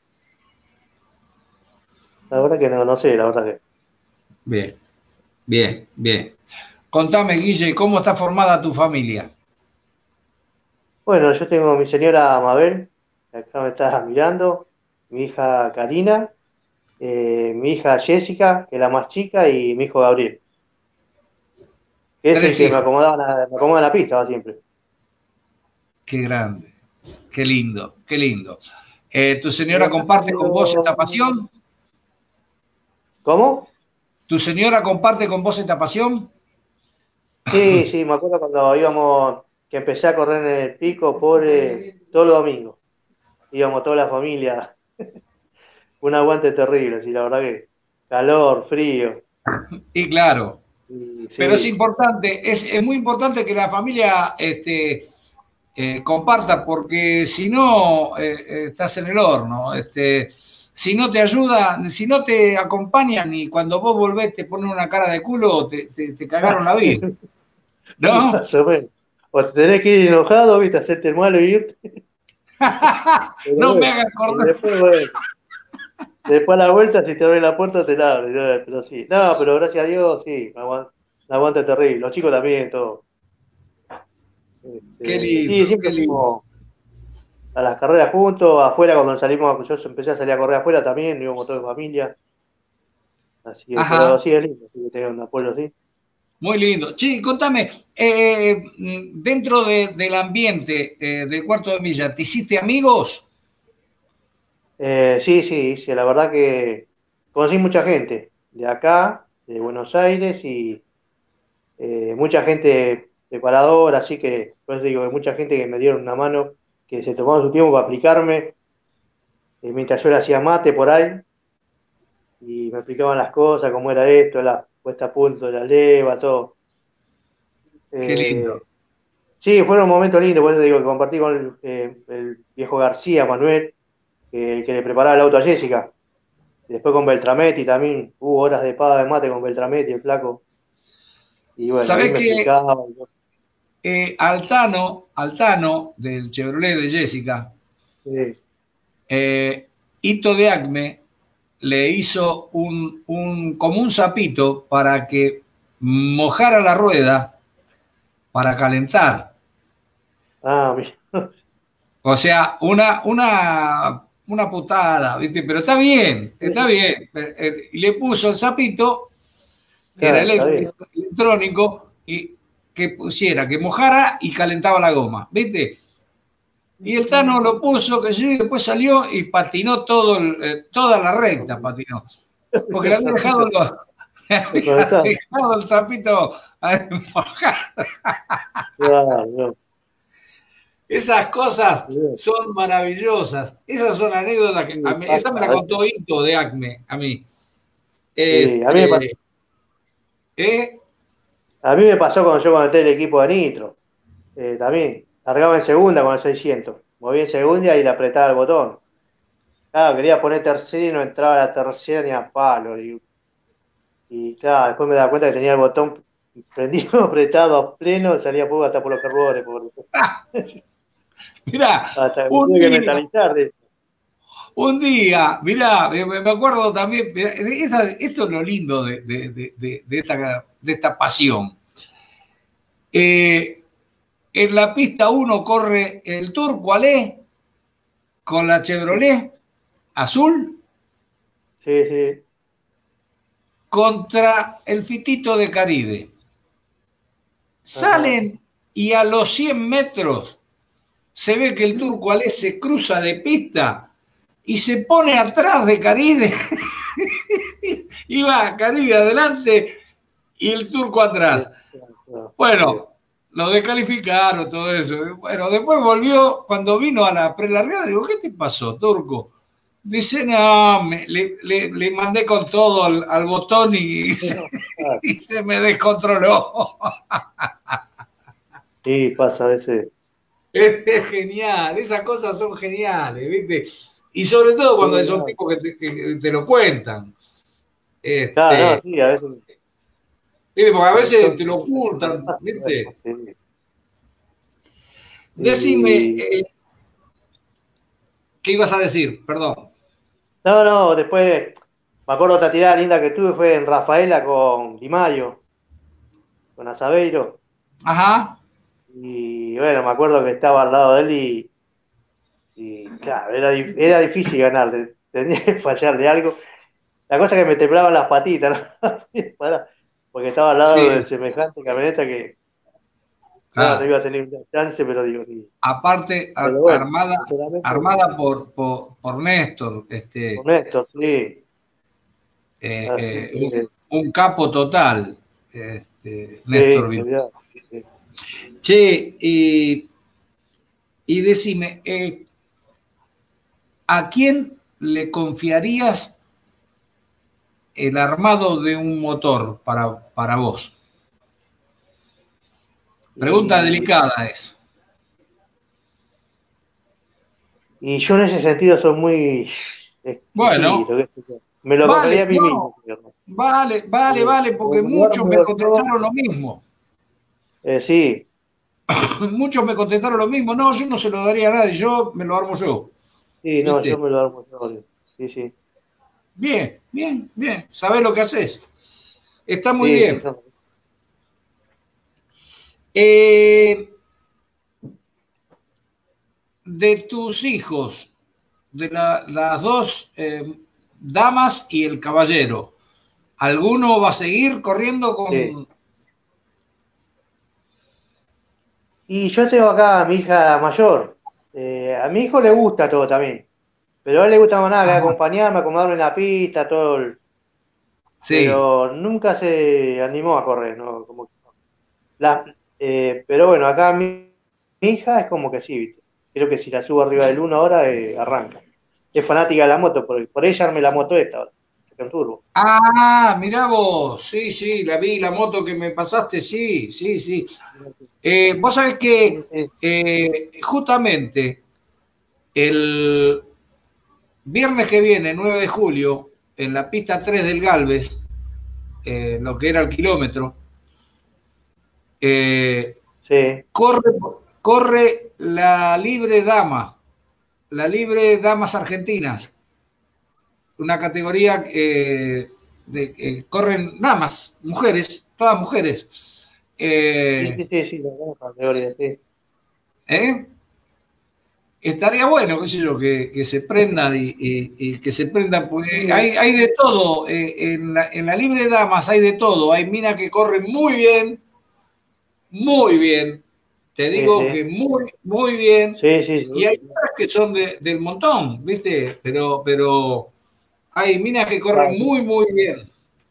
G: La verdad que no, no sé, la verdad que.
D: Bien, bien, bien. Contame, Guille, ¿cómo está formada tu familia?
G: Bueno, yo tengo a mi señora Mabel, que acá me está mirando, mi hija Karina, eh, mi hija Jessica, que es la más chica, y mi hijo Gabriel, que es el
D: Tres
G: que me
D: hijos.
G: acomodaba la, me acomoda la pista va, siempre.
D: Qué grande, qué lindo, qué lindo. Eh, ¿tu
G: Y
D: señora
G: acá
D: comparte con vos esta
G: cuando-
D: pasión?
G: ¿Cómo?
D: ¿Tu señora comparte con vos esta pasión?
G: Sí, sí, me acuerdo cuando íbamos, que empecé a correr en el pico, pobre, todos los domingos. Íbamos toda la familia, un aguante terrible, sí, la verdad que calor, frío,
D: Y claro,
G: y
D: pero es
G: sí,
D: importante, es, es muy importante que la familia este, eh, comparta, porque si no, eh, eh, estás en el horno. Este, si no te ayuda, si no te acompañan y cuando vos volvés te ponen una cara de culo, te, te, te cagaron la vida, ¿no?
G: más o menos. O te tenés que ir enojado, viste, hacerte el malo y irte. Pero
D: No me
G: bueno,
D: hagas
G: y
D: acordar.
G: después, bueno, después a la vuelta, si te abre la puerta, te la abre, ¿no? Pero sí. No, pero gracias a Dios, sí, me aguanta, me aguanta terrible. Los chicos también, todo.
D: Qué
G: Este, sí,
D: lindo, qué
G: siempre
D: lindo.
G: fuimos a las carreras juntos, afuera cuando salimos, yo empecé a salir a correr afuera también, íbamos todos en familia. Así que, pero
D: Ajá,
G: sí es lindo, sí, que tenga un apoyo así.
D: muy lindo. Che, contame, eh, dentro de, del ambiente eh, del cuarto de milla, ¿te hiciste amigos?
G: Eh, sí, sí, sí, la verdad que conocí mucha gente de acá, de Buenos Aires y eh, mucha gente preparadora, así que por eso digo que mucha gente que me dieron una mano, que se tomaron su tiempo para aplicarme, eh, mientras yo le hacía mate por ahí, y me explicaban las cosas, cómo era esto, la puesta a punto de la leva, todo.
D: Qué lindo.
G: Eh, sí, fueron un momento lindo, por eso digo que compartí con el, eh, el viejo García, Manuel, que, el que le preparaba el auto a Jessica. Y después con Beltrametti también, hubo horas de espada de mate con Beltrametti, el flaco. Y bueno, ahí
D: ¿Sabés
G: me
D: que
G: explicaba.
D: eh, Altano, Altano, del Chevrolet de Jessica,
G: Sí,
D: eh, Hito de Acme le hizo un, un, como un sapito para que mojara la rueda para calentar.
G: Ah, mira.
D: O sea, una, una, una putada, ¿viste? Pero está bien, está bien. Y le puso el sapito,
G: Claro,
D: era
G: está bien.
D: electrónico, y que pusiera, que mojara y calentaba la goma, ¿viste? Y el Tano lo puso, que sí, después salió y patinó todo el, eh, toda la recta, patinó. Porque le había dejado, los, le había dejado el sapito mojado.
G: Claro, no.
D: Esas cosas son maravillosas. Esas son anécdotas que a mí, esa me la contó Hito de Acme, a mí.
G: Sí, a mí me pasó.
D: ¿Eh?
G: A mí me pasó cuando yo conecté el equipo de Nitro. Eh, también. Largaba en segunda con el seiscientos. Moví en segunda y le apretaba el botón. Claro, quería poner tercera y no entraba la tercera ni a palo. Y, y claro, después me daba cuenta que tenía el botón prendido, apretado a pleno, salía fuego hasta por los carbones. Por...
D: Mirá,
G: hasta que me
D: un
G: tuve que
D: día,
G: mentalizar de eso.
D: Un día, mirá, me, me acuerdo también, mirá, esa, esto es lo lindo de, de, de, de, esta, de esta pasión. Eh, en la pista uno corre el Turco Alé con la Chevrolet azul.
G: Sí, sí.
D: Contra el Fitito de Caride. Salen Ajá. y a los cien metros se ve que el Turco Alé se cruza de pista y se pone atrás de Caride. Y va Caride adelante y el Turco atrás. Bueno, lo descalificaron, todo eso. Bueno, después volvió, cuando vino a la prelargada, digo, ¿qué te pasó, Turco? Dice, no, me, le, le, le mandé con todo al, al botón y se, y se me descontroló.
G: Sí, pasa a veces.
D: Es, es genial, esas cosas son geniales, ¿viste? Y sobre todo cuando sí, son no. tipos que te, que te lo cuentan. Este,
G: claro, no, sí, a veces.
D: ¿Viste? Porque a veces te lo ocultan, ¿viste? Sí. Decime, eh, ¿qué ibas a decir? Perdón.
G: No, no, después me acuerdo otra tirada linda que tuve fue en Rafaela con Di Maio, con Azabeiro.
D: Ajá.
G: Y bueno, me acuerdo que estaba al lado de él y, y claro, era, era difícil ganar, tenía que fallar de algo. La cosa es que me temblaban las patitas, ¿no? Porque estaba al lado sí. de semejante camioneta que claro. no, no iba a tener chance, pero digo. Sí.
D: Aparte, pero bueno, armada, armada por, por, por Néstor. Este,
G: por Néstor, sí.
D: Eh, eh, que... un, un capo total, este, Néstor.
G: Sí, sí, sí.
D: Che, y, y decime, eh, ¿a quién le confiarías el armado de un motor para, para vos? Pregunta y, delicada es.
G: Y yo en ese sentido soy muy...
D: Bueno.
G: Me lo
D: vale,
G: confiaría a mí
D: no,
G: mismo.
D: Vale, vale, vale, porque muchos me contestaron lo mismo.
G: Eh, sí.
D: Muchos me contestaron lo mismo. No, yo no se lo daría a nadie, yo me lo armo yo.
G: Sí, no, ¿viste? Yo me lo armo yo. Sí, sí.
D: Bien, bien, bien. Sabés lo que haces. Está muy sí, bien. No. Eh, de tus hijos, de la, las dos eh, damas y el caballero, ¿alguno va a seguir corriendo con...?
G: Sí. Y yo tengo acá a mi hija mayor. Eh, a mi hijo le gusta todo también. Pero a él le gusta más nada que acompañarme, acomodarme en la pista, todo el... Sí. Pero nunca se animó a correr, ¿no? Como... la, eh, pero bueno, acá mi, mi hija es como que sí, ¿viste? Creo que si la subo arriba del uno ahora, eh, arranca. Es fanática de la moto, por, por ella arme la moto esta ahora. Saca un turbo.
D: Ah, mirá vos, sí, sí, la vi, la moto que me pasaste, sí, sí, sí. Eh, vos sabés que eh, justamente el viernes que viene, nueve de julio, en la pista tres del Galvez, eh, lo que era el kilómetro, eh,
G: sí.
D: corre, corre la libre dama, la libre damas argentinas, una categoría eh, de que corren nada más, mujeres, todas mujeres. Eh,
G: Sí, sí, sí, sí, la categoría, sí.
D: ¿eh? Estaría bueno, qué sé yo, que, que se prendan y, y, y que se prendan, porque hay, hay de todo. Eh, en, la, en la libre de damas hay de todo. Hay minas que corren muy bien, muy bien. Te
G: Sí,
D: digo
G: sí.
D: que muy, muy bien.
G: Sí, sí, sí.
D: Y hay otras que son de, del montón, ¿viste? Pero, pero hay minas que corren muy, muy bien.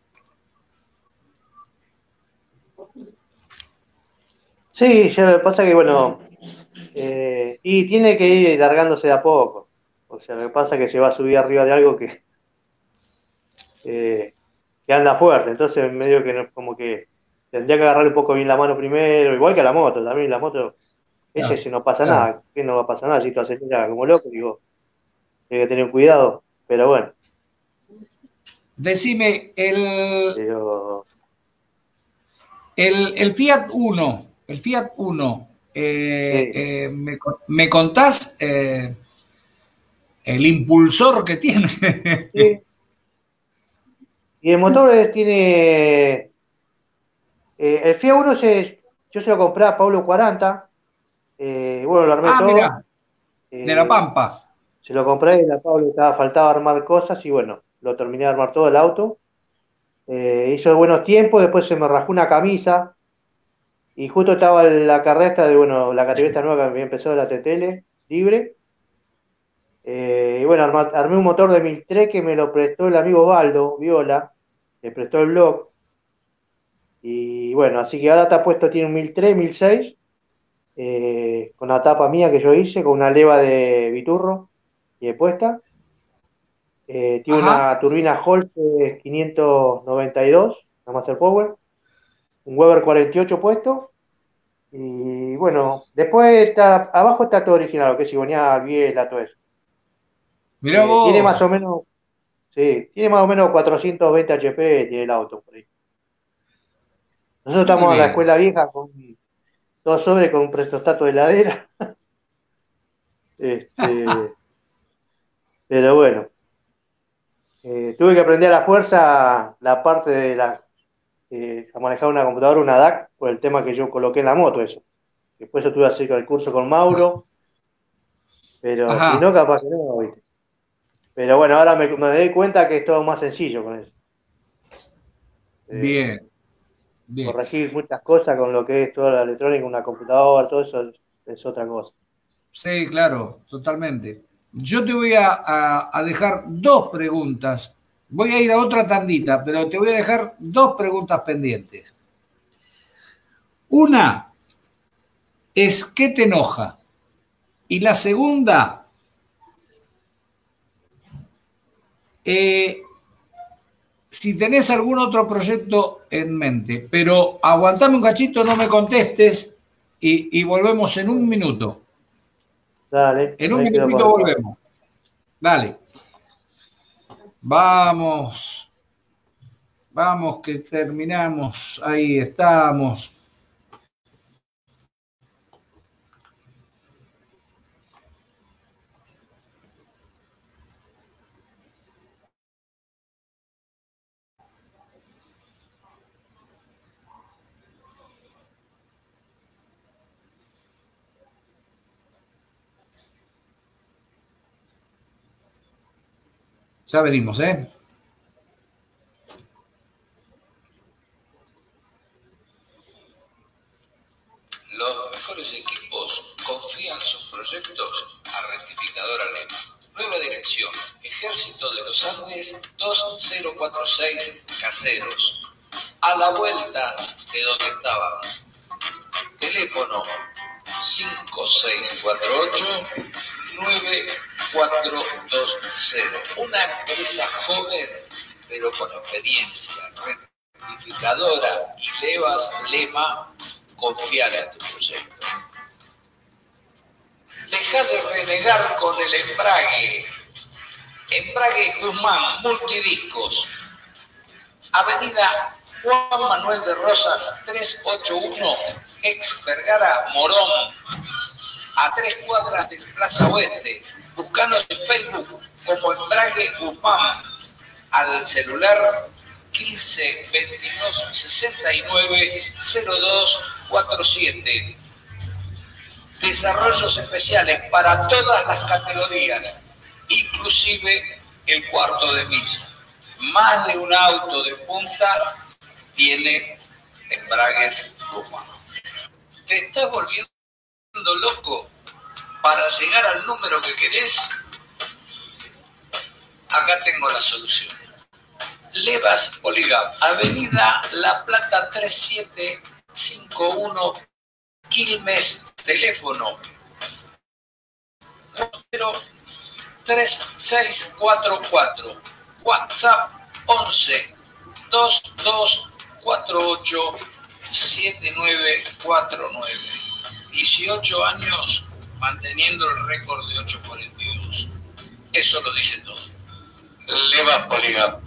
G: Sí, ya lo que pasa que, bueno, eh, y tiene que ir largándose de a poco. O sea, lo que pasa es que se va a subir arriba de algo que, eh, que anda fuerte. Entonces, medio que no, como que tendría que agarrar un poco bien la mano primero, igual que a la moto. También la moto, ese
D: Claro,
G: si no pasa
D: claro.
G: nada, que no va a pasar nada si tú aceleras como loco, digo, hay que tener cuidado. Pero bueno,
D: Decime, el,
G: pero
D: el, el Fiat Uno, el Fiat Uno, eh,
G: sí.
D: eh, me, me contás eh, el impulsor que tiene?
G: Sí. Y el motor eh, tiene. Eh, el Fiat Uno se, yo se lo compré a Pablo cuarenta. Eh, bueno, lo armé
D: Ah,
G: todo.
D: mirá, de La
G: Eh,
D: Pampa.
G: se lo compré y a Pablo estaba, faltaba armar cosas y bueno, lo terminé de armar todo el auto. Eh, hizo buenos tiempos, después se me rajó una camisa y justo estaba la carreta de, bueno, la categoría nueva que había empezado la T T L, libre. Eh, y bueno, arma- armé un motor de mil tres que me lo prestó el amigo Baldo, Viola, me prestó el blog. Y bueno, así que ahora está puesto, tiene un mil tres, mil seis, eh, con la tapa mía que yo hice, con una leva de Viturro y de puesta. Eh, tiene
D: Ajá,
G: una turbina Holtz quinientos noventa y dos, la Master Power, un Weber cuarenta y ocho puesto. Y bueno, después está, abajo está todo original, lo que es cigüeñal, biela, todo eso.
D: mirá
G: Eh, tiene más
D: vos.
G: o menos, sí, tiene más o menos cuatrocientos veinte H P, tiene el auto por ahí. Nosotros
D: Muy
G: estamos en la
D: bien.
G: escuela vieja con dos sobres con un prestostato de heladera. Este, pero bueno, eh, tuve que aprender a la fuerza la parte de la, eh, a manejar una computadora, una D A C, por el tema que yo coloqué en la moto, eso. Después yo tuve que hacer el curso con Mauro, pero si
D: Ajá,
G: no, capaz que no, ¿viste? Pero bueno, ahora me, me doy cuenta que es todo más sencillo con eso. Eh,
D: bien, bien.
G: corregir muchas cosas con lo que es toda la electrónica, una computadora, todo eso es, es otra cosa.
D: Sí, claro, totalmente. Yo te voy a, a- a dejar dos preguntas. Voy a ir a otra tandita, pero te voy a dejar dos preguntas pendientes. Una es, ¿qué te enoja? Y la segunda, eh, si tenés algún otro proyecto en mente, pero aguantame un cachito, no me contestes y, y volvemos en un minuto.
G: Dale,
D: En un
G: ahí quedó
D: minutito
G: conectado.
D: volvemos. Dale. Vamos, vamos que terminamos. Ahí estamos. Ya venimos, ¿eh?
E: Los mejores equipos confían sus proyectos a Rectificadora Lema. Nueva dirección, Ejército de los Andes dos mil cuarenta y seis Caseros. A la vuelta de donde estábamos. Teléfono cinco seis cuatro ocho nueve cuatro dos cero. Una empresa joven, pero con experiencia. Rectificadora y Levas Lema, confiar en tu proyecto. Deja de renegar con el embrague. Embrague Guzmán, multidiscos. Avenida Juan Manuel de Rosas trescientos ochenta y uno, ex Vergara Morón, a tres cuadras del Plaza Oeste. Búscanos en Facebook como Embrague Guzmán. al celular quince veintidós sesenta y nueve cero dos cuarenta y siete. Desarrollos especiales para todas las categorías, inclusive el cuarto de milla. Más de un auto de punta tiene embragues Guzmán. ¿Te estás volviendo loco para llegar al número que querés? Acá tengo la solución. Levas Poligap, Avenida La Plata tres siete cinco uno, Quilmes, teléfono cero tres seis cuatro cuatro, WhatsApp once veintidós cuarenta y ocho setenta y nueve cuarenta y nueve. dieciocho años manteniendo el récord de ocho cuarenta y dos. Eso lo dice todo. Levas Poligap.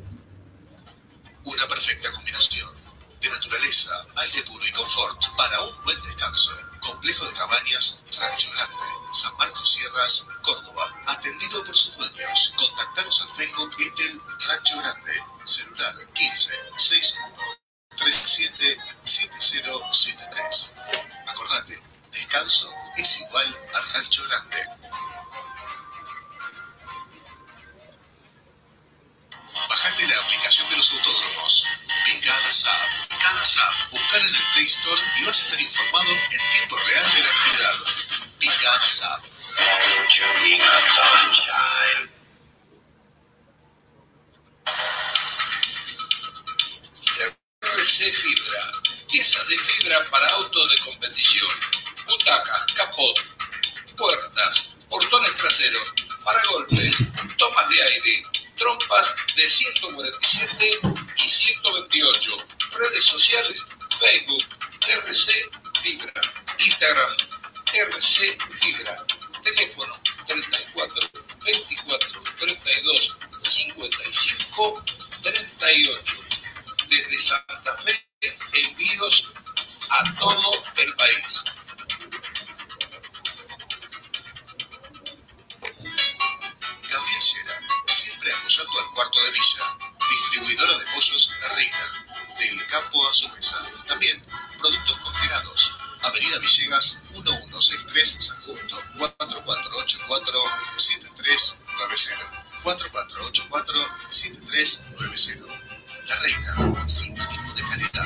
A: Una perfecta combinación de naturaleza, aire puro y confort para un buen descanso. Complejo de cabañas Rancho Grande, San Marcos Sierras, Córdoba. Atendido por sus dueños. Contactanos al Facebook Etel Rancho Grande. Celular quince sesenta y uno treinta y siete setenta setenta y tres. Acordate, descanso es igual a Rancho Grande. Bajate la aplicación de los autódromos. Pincadas App. Pincadas App. Buscar en el Play Store y vas a estar informado en tiempo real de la actividad. Pincadas App.
E: R C Fibra. Piezas de fibra para autos de competición. Butacas, capot, puertas, portones traseros, paragolpes, tomas de aire, trompas de ciento cuarenta y siete y ciento veintiocho. Redes sociales, Facebook, R C Fibra, Instagram, R C Fibra, teléfono treinta y cuatro veinticuatro treinta y dos cincuenta y cinco treinta y ocho. Desde Santa Fe, envíos a todo el país.
A: Gabriel Llera, siempre apoyando al cuarto de milla. Distribuidora de pollos La Reina, del campo a su mesa. También productos congelados. Avenida Villegas mil ciento sesenta y tres, San Justo, cuatro cuatro ocho cuatro siete tres nueve cero. cuatro cuatro ocho cuatro siete tres nueve cero. La Reina, sinónimo de calidad.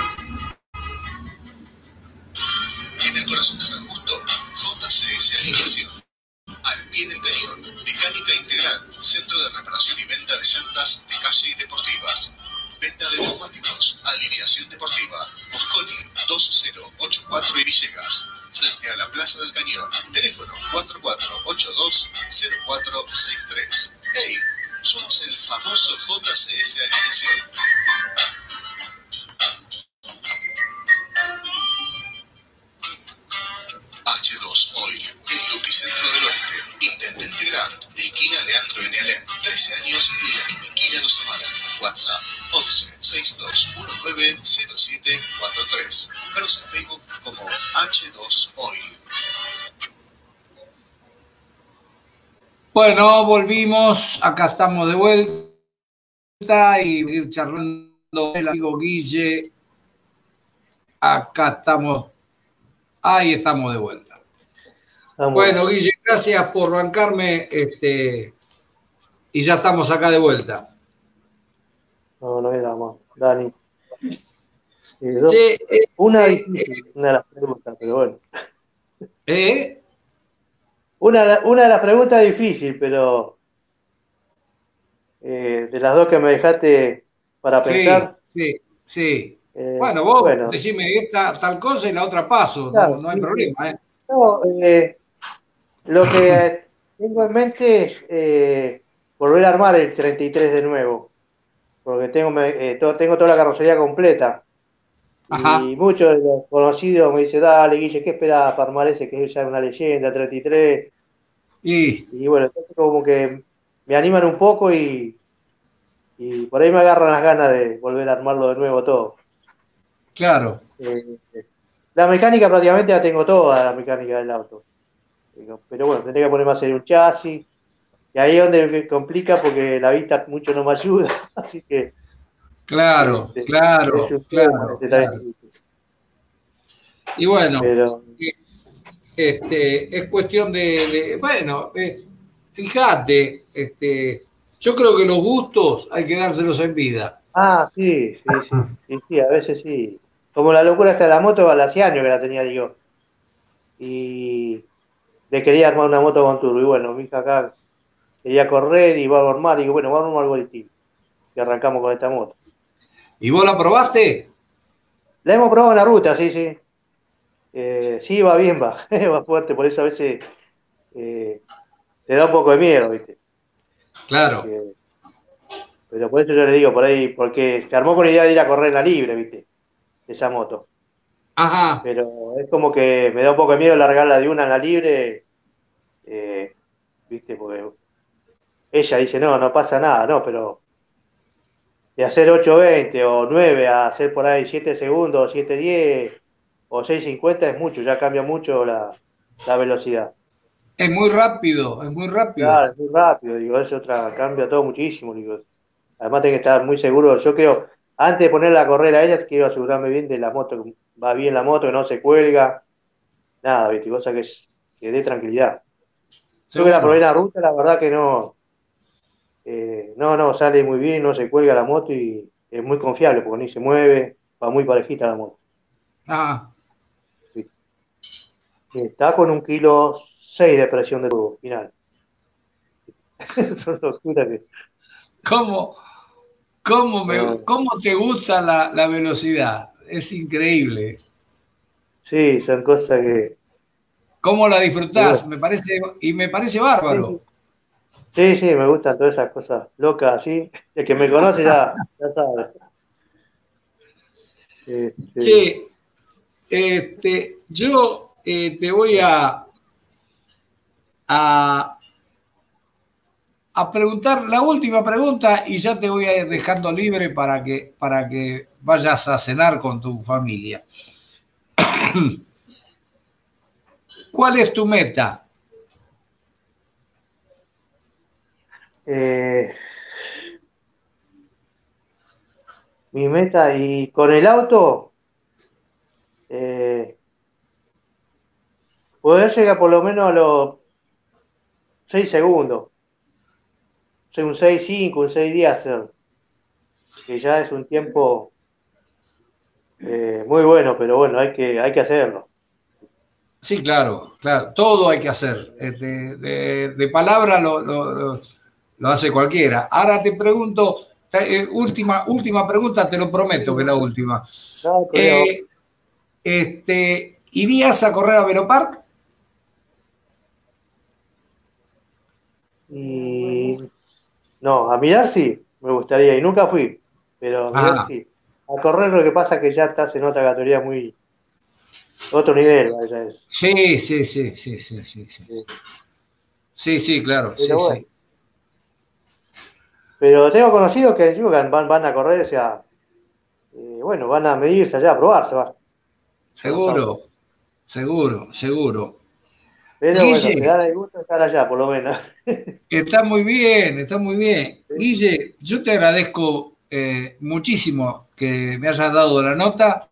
A: En el corazón de San Justo, J C S Alineación. Al pie del cañón, mecánica integral, centro de reparación y venta de llantas de calle y deportivas. Venta de neumáticos, alineación deportiva. Mosconi dos cero ocho cuatro y Villegas. Frente a la Plaza del Cañón. Teléfono cuatro cuatro ocho dos cero cuatro seis tres. ¡Hey! Somos el famoso J C S Alineación. H dos Oil, el Lupicentro del Oeste. Intendente Grant, esquina Leandro N. Alem. trece años y la misma esquina Los Amara. WhatsApp once sesenta y dos diecinueve cero siete cuarenta y tres. Búscanos en Facebook como H dos Oil.
D: Bueno, volvimos, acá estamos de vuelta y ir charlando el amigo Guille. Acá estamos, ahí estamos de vuelta. Vamos. Bueno, Guille, gracias por bancarme, este, y ya estamos acá de vuelta.
G: No, no era más, Dani. Eh,
D: sí, eh,
G: una,
D: eh,
G: una de las preguntas, pero bueno.
D: ¿Eh?
G: Una, una de las preguntas difícil, pero eh, de las dos que me dejaste para pensar.
D: Sí, sí, sí.
G: Eh,
D: bueno, vos
G: bueno.
D: decime esta tal cosa y la otra paso,
G: Claro,
D: no, no hay
G: sí,
D: problema. ¿eh?
G: No, eh, lo que tengo en mente es eh, volver a armar el treinta y tres de nuevo, porque tengo, eh, todo, tengo toda la carrocería completa.
D: Ajá.
G: Y muchos de los conocidos me dicen, dale, Guille, ¿qué esperas para armar ese que es ya una leyenda, treinta y tres?
D: Y,
G: y bueno, entonces como que me animan un poco y, y por ahí me agarran las ganas de volver a armarlo de nuevo todo.
D: Claro.
G: Eh, la mecánica prácticamente la tengo toda, la mecánica del auto. Pero bueno, tendría que ponerme a hacer un chasis, y ahí es donde me complica porque la vista mucho no me ayuda, así que...
D: Claro,
G: este,
D: claro,
G: es un tema,
D: claro,
G: este,
D: claro. Y bueno,
G: Pero,
D: este, es cuestión de, de- bueno, eh, fíjate, este, yo creo que los gustos hay que dárselos en vida.
G: ah, sí, sí, sí, sí, sí, a veces sí. Como la locura hasta la moto, hace años que la tenía, digo, y le quería armar una moto con turbo, y bueno, mi hija acá quería correr y va a armar, y digo, bueno, vamos a armar algo distinto, y arrancamos con esta moto.
D: ¿Y vos la probaste?
G: La hemos probado en la ruta, sí, sí. Eh, sí, va bien, va, va fuerte, por eso a veces eh, te da un poco de miedo, ¿viste?
D: Claro.
G: Porque, pero por eso yo le digo, por ahí, porque se armó con la idea de ir a correr en la libre, ¿viste? Esa moto.
D: Ajá.
G: Pero es como que me da un poco de miedo largarla de una en la libre, eh, ¿viste? Porque ella dice, no, no pasa nada, no, pero de hacer ocho veinte o nueve a hacer por ahí siete segundos, siete diez o seis cincuenta es mucho, ya cambia mucho la, la velocidad.
D: Es muy rápido, es muy rápido.
G: Claro, es muy rápido, digo, es otra, cambia todo muchísimo, digo. Además tengo que estar muy seguro, yo creo, antes de ponerla a correr a ella, quiero asegurarme bien de la moto, que va bien la moto, que no se cuelga, nada, ¿viste? Cosa que, es, que dé tranquilidad. Yo que la probé en
D: Seguro.
G: la ruta, la verdad que no, eh, no, no, sale muy bien, no se cuelga la moto y es muy confiable porque ni se mueve, va muy parejita la moto.
D: Ah,
G: ¿Viste? Y está con un kilo seis de presión de turbo final. Son locuras que...
D: ¿cómo, cómo, me,
G: no,
D: cómo te gusta la, la velocidad? Es increíble.
G: sí, son cosas que,
D: ¿Cómo la
G: que
D: disfrutás?
G: bueno.
D: Me parece, y me parece
G: Sí,
D: bárbaro.
G: sí. Sí, sí, me gustan todas esas cosas locas así. El que me conoce ya, ya sabe. Este,
D: Che, este, yo eh, te voy a, a, a preguntar la última pregunta y ya te voy a ir dejando libre para que, para que vayas a cenar con tu familia. ¿Cuál es tu meta?
G: eh, mi meta y con el auto, eh, poder llegar por lo menos a los seis segundos. O sea, un seis cinco, un seis diez hacer, que ya es un tiempo eh, muy bueno, pero bueno, hay que, hay que hacerlo.
D: Sí, claro, claro, todo hay que hacer. Eh, De, de- de palabra lo, lo- lo- lo hace cualquiera. Ahora te pregunto, eh, última, última pregunta, te lo prometo que es la última.
G: No hay problema.
D: Eh, este, ¿irías a correr a Velopark?
G: Y no, a mirar sí, me gustaría, y nunca fui, pero a mirar
D: Ajá.
G: sí. A correr lo que pasa es que ya estás en otra categoría muy, otro nivel, vaya es.
D: Sí, sí, sí, sí, sí, sí, sí.
G: Sí.
D: Sí, sí, claro, sí,
G: Pero bueno,
D: sí.
G: pero tengo conocidos que digo, que van, van a correr, o sea, eh, bueno, van a medirse allá, a probarse, va, con los
D: Seguro,
G: autos.
D: seguro, seguro.
G: Pero bueno, se
D: Guille,
G: da el gusto de estar allá, por lo menos.
D: está muy bien, está muy bien.
G: Sí.
D: Guille, yo te agradezco eh, muchísimo que me hayas dado la nota.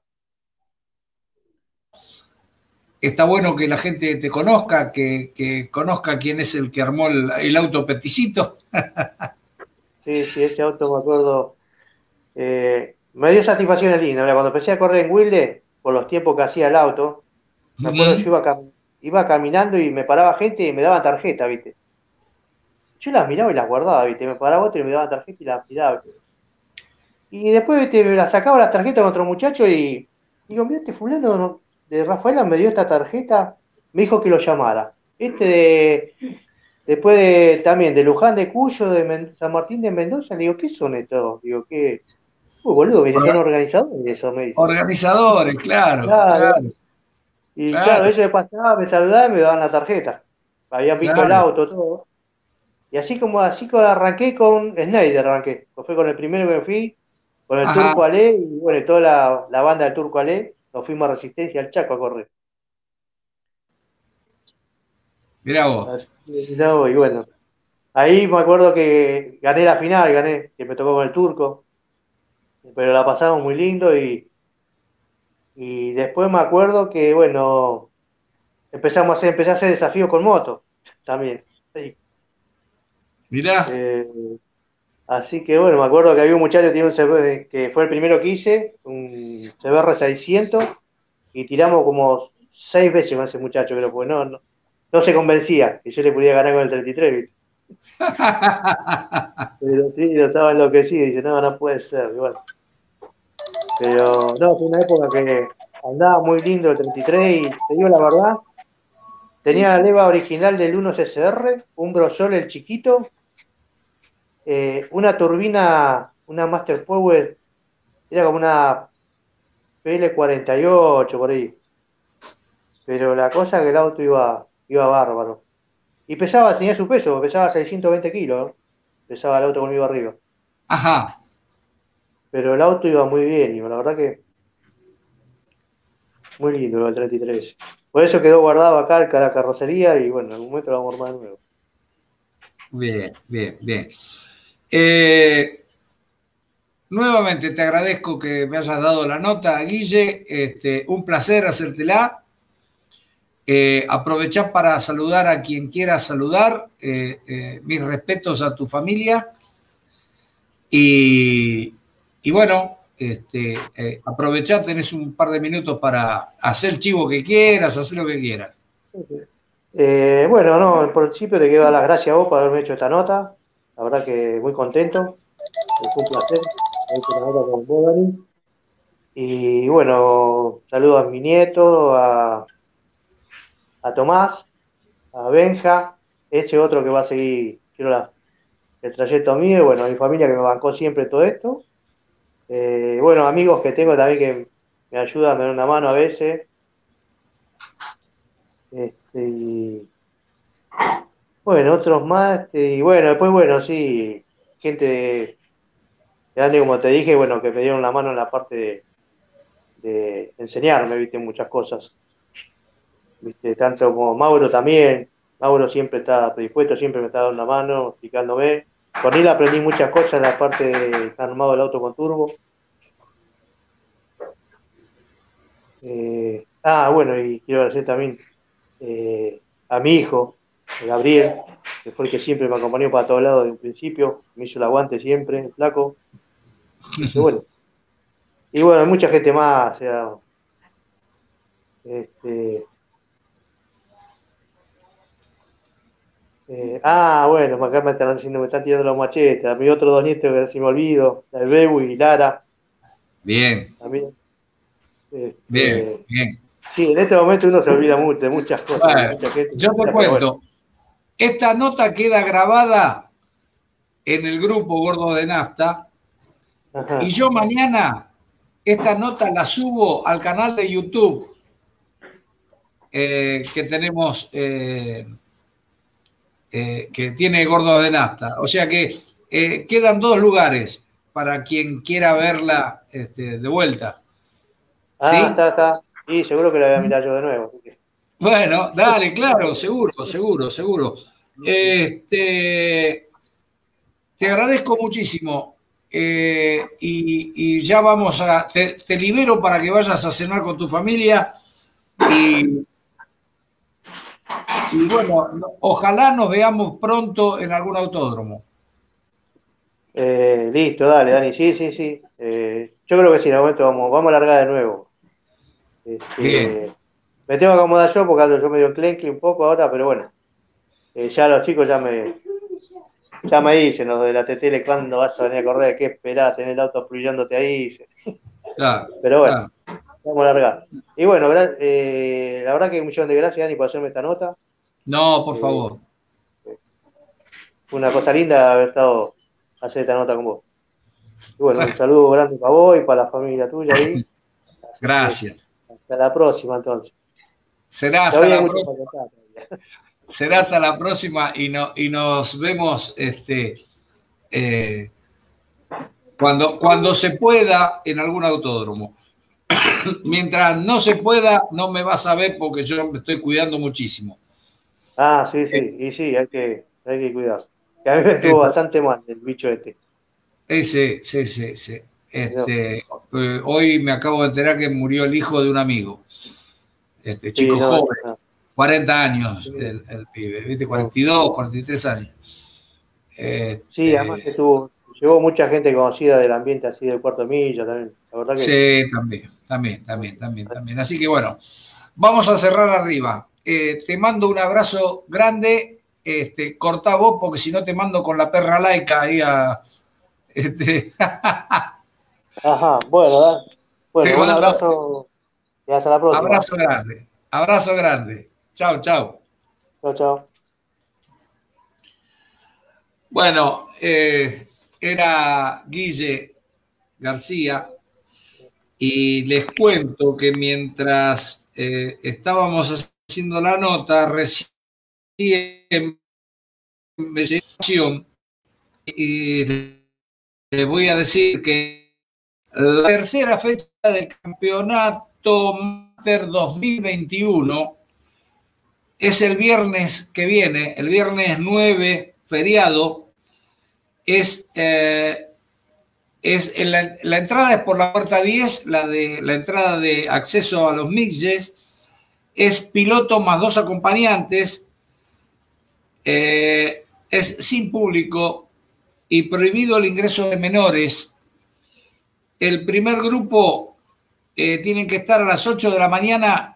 D: Está bueno que la gente te conozca, que, que conozca quién es el que armó el, el auto peticito.
G: Sí, sí, ese auto me acuerdo. Eh, me dio satisfacciones lindas. Mira, cuando empecé a correr en Wilde, por los tiempos que hacía el auto, me acuerdo yo
D: Ujú.
G: iba, cam- iba caminando y me paraba gente y me daban tarjeta, ¿viste? Yo las miraba y las guardaba, ¿viste? Me paraba otro y me daban tarjeta y las miraba, ¿viste? Y después, ¿viste? Me las sacaba las tarjetas con otro muchacho y digo, mira, este fulano no- de Rafaela me dio esta tarjeta, me dijo que lo llamara. Este de, después de, también de Luján de Cuyo, de Men- San Martín de Mendoza, le digo, ¿qué son estos? Digo, ¿qué? Uy, boludo, que son
D: Orga-
G: organizadores, eso me dice.
D: Organizadores, claro,
G: Claro.
D: claro,
G: Y claro,
D: claro,
G: ellos me pasaban, me saludaban y me daban la tarjeta. Habían visto el
D: claro.
G: auto, todo. Y así como así como arranqué con Snyder, arranqué. Fue con el primero que fui, con el
D: Ajá,
G: Turco Ale y bueno, y toda la, la banda del Turco Ale, nos fuimos a Resistencia al Chaco a correr.
D: mirá vos.
G: Así que, no, y bueno. Ahí me acuerdo que gané la final, gané, que me tocó con el turco, pero la pasamos muy lindo y, y después me acuerdo que, bueno, empezamos a hacer, empecé a hacer desafíos con moto también. Sí.
D: Mirá.
G: Eh, así que bueno, me acuerdo que había un muchacho que, tiene un C B, que fue el primero que hice, un C B R seiscientos, y tiramos como seis veces con ese muchacho, creo, porque no, no, no se convencía que yo le podía ganar con el treinta y tres, ¿viste? Pero sí, lo estaba enloquecido, dice, no, no puede ser, igual. Pero no, fue una época que andaba muy lindo el treinta y tres y te digo la verdad, tenía la leva original del uno C C R, un brosol el chiquito, eh, una turbina, una Master Power, era como una P L cuarenta y ocho por ahí. Pero la cosa es que el auto iba, iba bárbaro. Y pesaba, tenía su peso, pesaba seiscientos veinte kilos, ¿no? Pesaba el auto conmigo arriba.
D: Ajá.
G: Pero el auto iba muy bien, y la verdad que muy lindo el treinta y tres. Por eso quedó guardado acá el la carrocería y bueno, en algún momento lo vamos a armar de nuevo.
D: Bien, bien, bien. Eh, nuevamente te agradezco que me hayas dado la nota, Guille. Este, un placer hacértela. Eh, aprovechar para saludar a quien quiera saludar. Eh, eh, mis respetos a tu familia. Y, y bueno, este, eh, aprovechar, tenés un par de minutos para hacer el chivo que quieras, hacer lo que quieras.
G: Eh, bueno, no, en principio te quiero dar las gracias a vos por haberme hecho esta nota. La verdad que muy contento. Fue un placer haber hecho la nota con vos, Dani. Y bueno, saludo a mi nieto, a, a Tomás, a Benja, ese otro que va a seguir, quiero la, el trayecto mío, y bueno, a mi familia que me bancó siempre todo esto. Eh, bueno, amigos que tengo también que me ayudan, me dan una mano a veces. Este, y, bueno, otros más, este, y bueno, después, bueno, sí, gente de, de Andy, como te dije, bueno, que me dieron la mano en la parte de, de enseñarme, viste, muchas cosas. Viste, tanto como Mauro también. Mauro siempre está predispuesto, siempre me está dando una mano, explicándome. Con él aprendí muchas cosas en la parte de armado del auto con turbo. Eh, ah, bueno, y quiero agradecer también eh, a mi hijo, Gabriel, que fue el que siempre me acompañó para todos lados desde un principio, me hizo el aguante siempre, el flaco. Y bueno, y bueno, hay mucha gente más, o sea, este, eh, ah, bueno, acá me están diciendo, me están tirando los machetes, a mis otros dos nietos que si me olvido, la de Bebu y Lara.
D: Bien.
G: También. Este,
D: Bien, bien.
G: Sí, en este momento uno se olvida mucho de muchas cosas.
D: Bueno,
G: de mucha gente,
D: yo te
G: pero
D: cuento,
G: bueno.
D: esta nota queda grabada en el grupo Gordo de Nafta. Ajá. Y yo mañana esta nota la subo al canal de YouTube eh, que tenemos, eh, eh, que tiene Gordo de Nafta. O sea que eh, quedan dos lugares para quien quiera verla este, de vuelta.
G: Ah,
D: ¿sí?
G: está, está. Sí, seguro que la voy a mirar yo de nuevo.
D: Bueno, dale, claro, seguro, seguro, seguro. Este, te agradezco muchísimo eh, y, y ya vamos a... Te, te libero para que vayas a cenar con tu familia y, y bueno, ojalá nos veamos pronto en algún autódromo.
G: Eh, listo, dale, Dani, sí, sí, sí. Eh, yo creo que sí, en algún momento vamos, vamos a largar de nuevo. Este,
D: Bien.
G: Me tengo que acomodar yo porque ando yo medio enclenque un poco ahora, pero bueno. Eh, ya los chicos ya me ya me dicen los de la T T L cuándo vas a venir a correr, qué esperás, tener el auto fluyéndote ahí.
D: Claro,
G: pero bueno,
D: claro.
G: Vamos a largar. Y bueno, eh, la verdad que un millón de gracias, Dani, por hacerme esta nota.
D: No, por
G: eh,
D: favor.
G: Fue una cosa linda haber estado hacer esta nota con vos. Y bueno, un saludo grande para vos y para la familia tuya ahí.
D: Gracias.
G: Hasta la próxima, entonces.
D: Será hasta la próxima. Será hasta la próxima y, no, y nos vemos este, eh, cuando, cuando se pueda en algún autódromo. Mientras no se pueda, no me vas a ver porque yo me estoy cuidando muchísimo.
G: Ah, sí, sí, y sí, hay que, hay que cuidarse. Que a mí me estuvo
D: Eh,
G: bastante mal el bicho este.
D: Ese, sí, sí, sí.
G: No.
D: Este, eh, hoy me acabo de enterar que murió el hijo de un amigo. Este
G: Sí,
D: chico
G: no,
D: joven,
G: no,
D: cuarenta años
G: sí,
D: el, el pibe, ¿viste?
G: no.
D: cuarenta y dos, cuarenta y tres años.
G: Sí, además que
D: Este,
G: tuvo, llevó mucha gente conocida del ambiente así del Cuarto Milla también. La verdad que
D: sí, también, también, también, también, también. Así que bueno, vamos a cerrar arriba. Eh, te mando un abrazo grande. Este, cortá vos, porque si no te mando con la perra laica ahí a. Este,
G: ajá, bueno, da-
D: te
G: bueno, un
D: mando
G: abrazo y hasta la próxima.
D: abrazo grande. Abrazo grande. Chao, chao.
G: Chao, chao.
D: Bueno, eh, era Guille García y les cuento que mientras eh, estábamos haciendo la nota, recién me llegó y les voy a decir que la tercera fecha del campeonato Master dos mil veintiuno es el viernes que viene, el viernes nueve, feriado, es, eh, es la, la entrada es por la puerta diez, la, de, la entrada de acceso a los mixes, es piloto más dos acompañantes, eh, es sin público y prohibido el ingreso de menores. El primer grupo eh, tienen que estar a las ocho de la mañana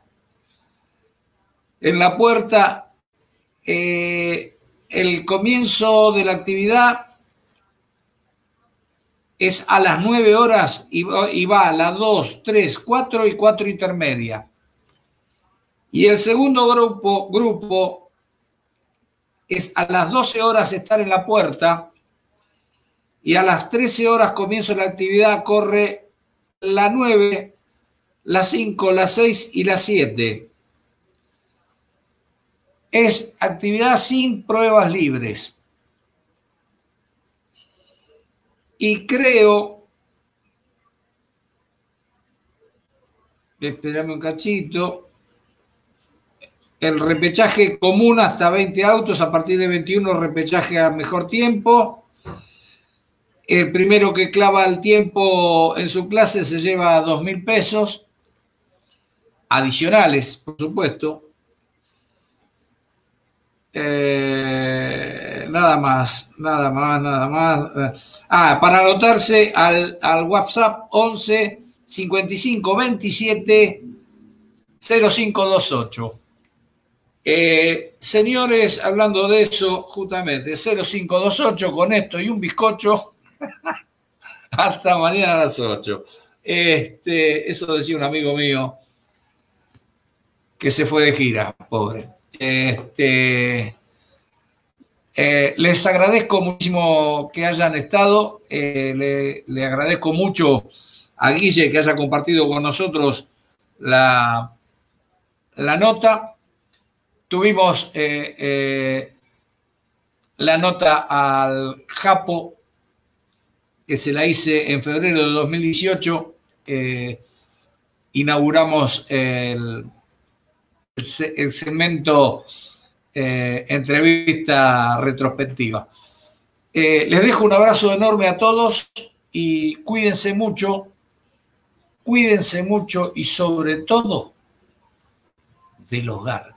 D: en la puerta. Eh, el comienzo de la actividad es a las nueve horas y, y va a las dos, tres, cuatro y cuatro intermedia. Y el segundo grupo, grupo es a las doce horas estar en la puerta y a las trece horas comienzo la actividad, corre la nueve, la cinco, la seis y la siete. Es actividad sin pruebas libres. Y creo, espérame un cachito, el repechaje común hasta veinte autos, a partir de veintiuno repechaje a mejor tiempo. El primero que clava el tiempo en su clase se lleva dos mil pesos, adicionales, por supuesto. Eh, nada más, nada más, nada más. Ah, para anotarse al, al WhatsApp once cincuenta y cinco veintisiete cero cinco veintiocho. Eh, señores, hablando de eso, justamente, cero cinco veintiocho con esto y un bizcocho. Hasta mañana a las ocho. Este, eso decía un amigo mío que se fue de gira, pobre. Este, eh, les agradezco muchísimo que hayan estado. Eh, le, le agradezco mucho a Guille que haya compartido con nosotros la, la nota. Tuvimos eh, eh, la nota al Japo, que se la hice en febrero de dos mil dieciocho. Eh, inauguramos el, el segmento eh, entrevista retrospectiva. Eh, les dejo un abrazo enorme a todos y cuídense mucho, cuídense mucho y sobre todo del hogar.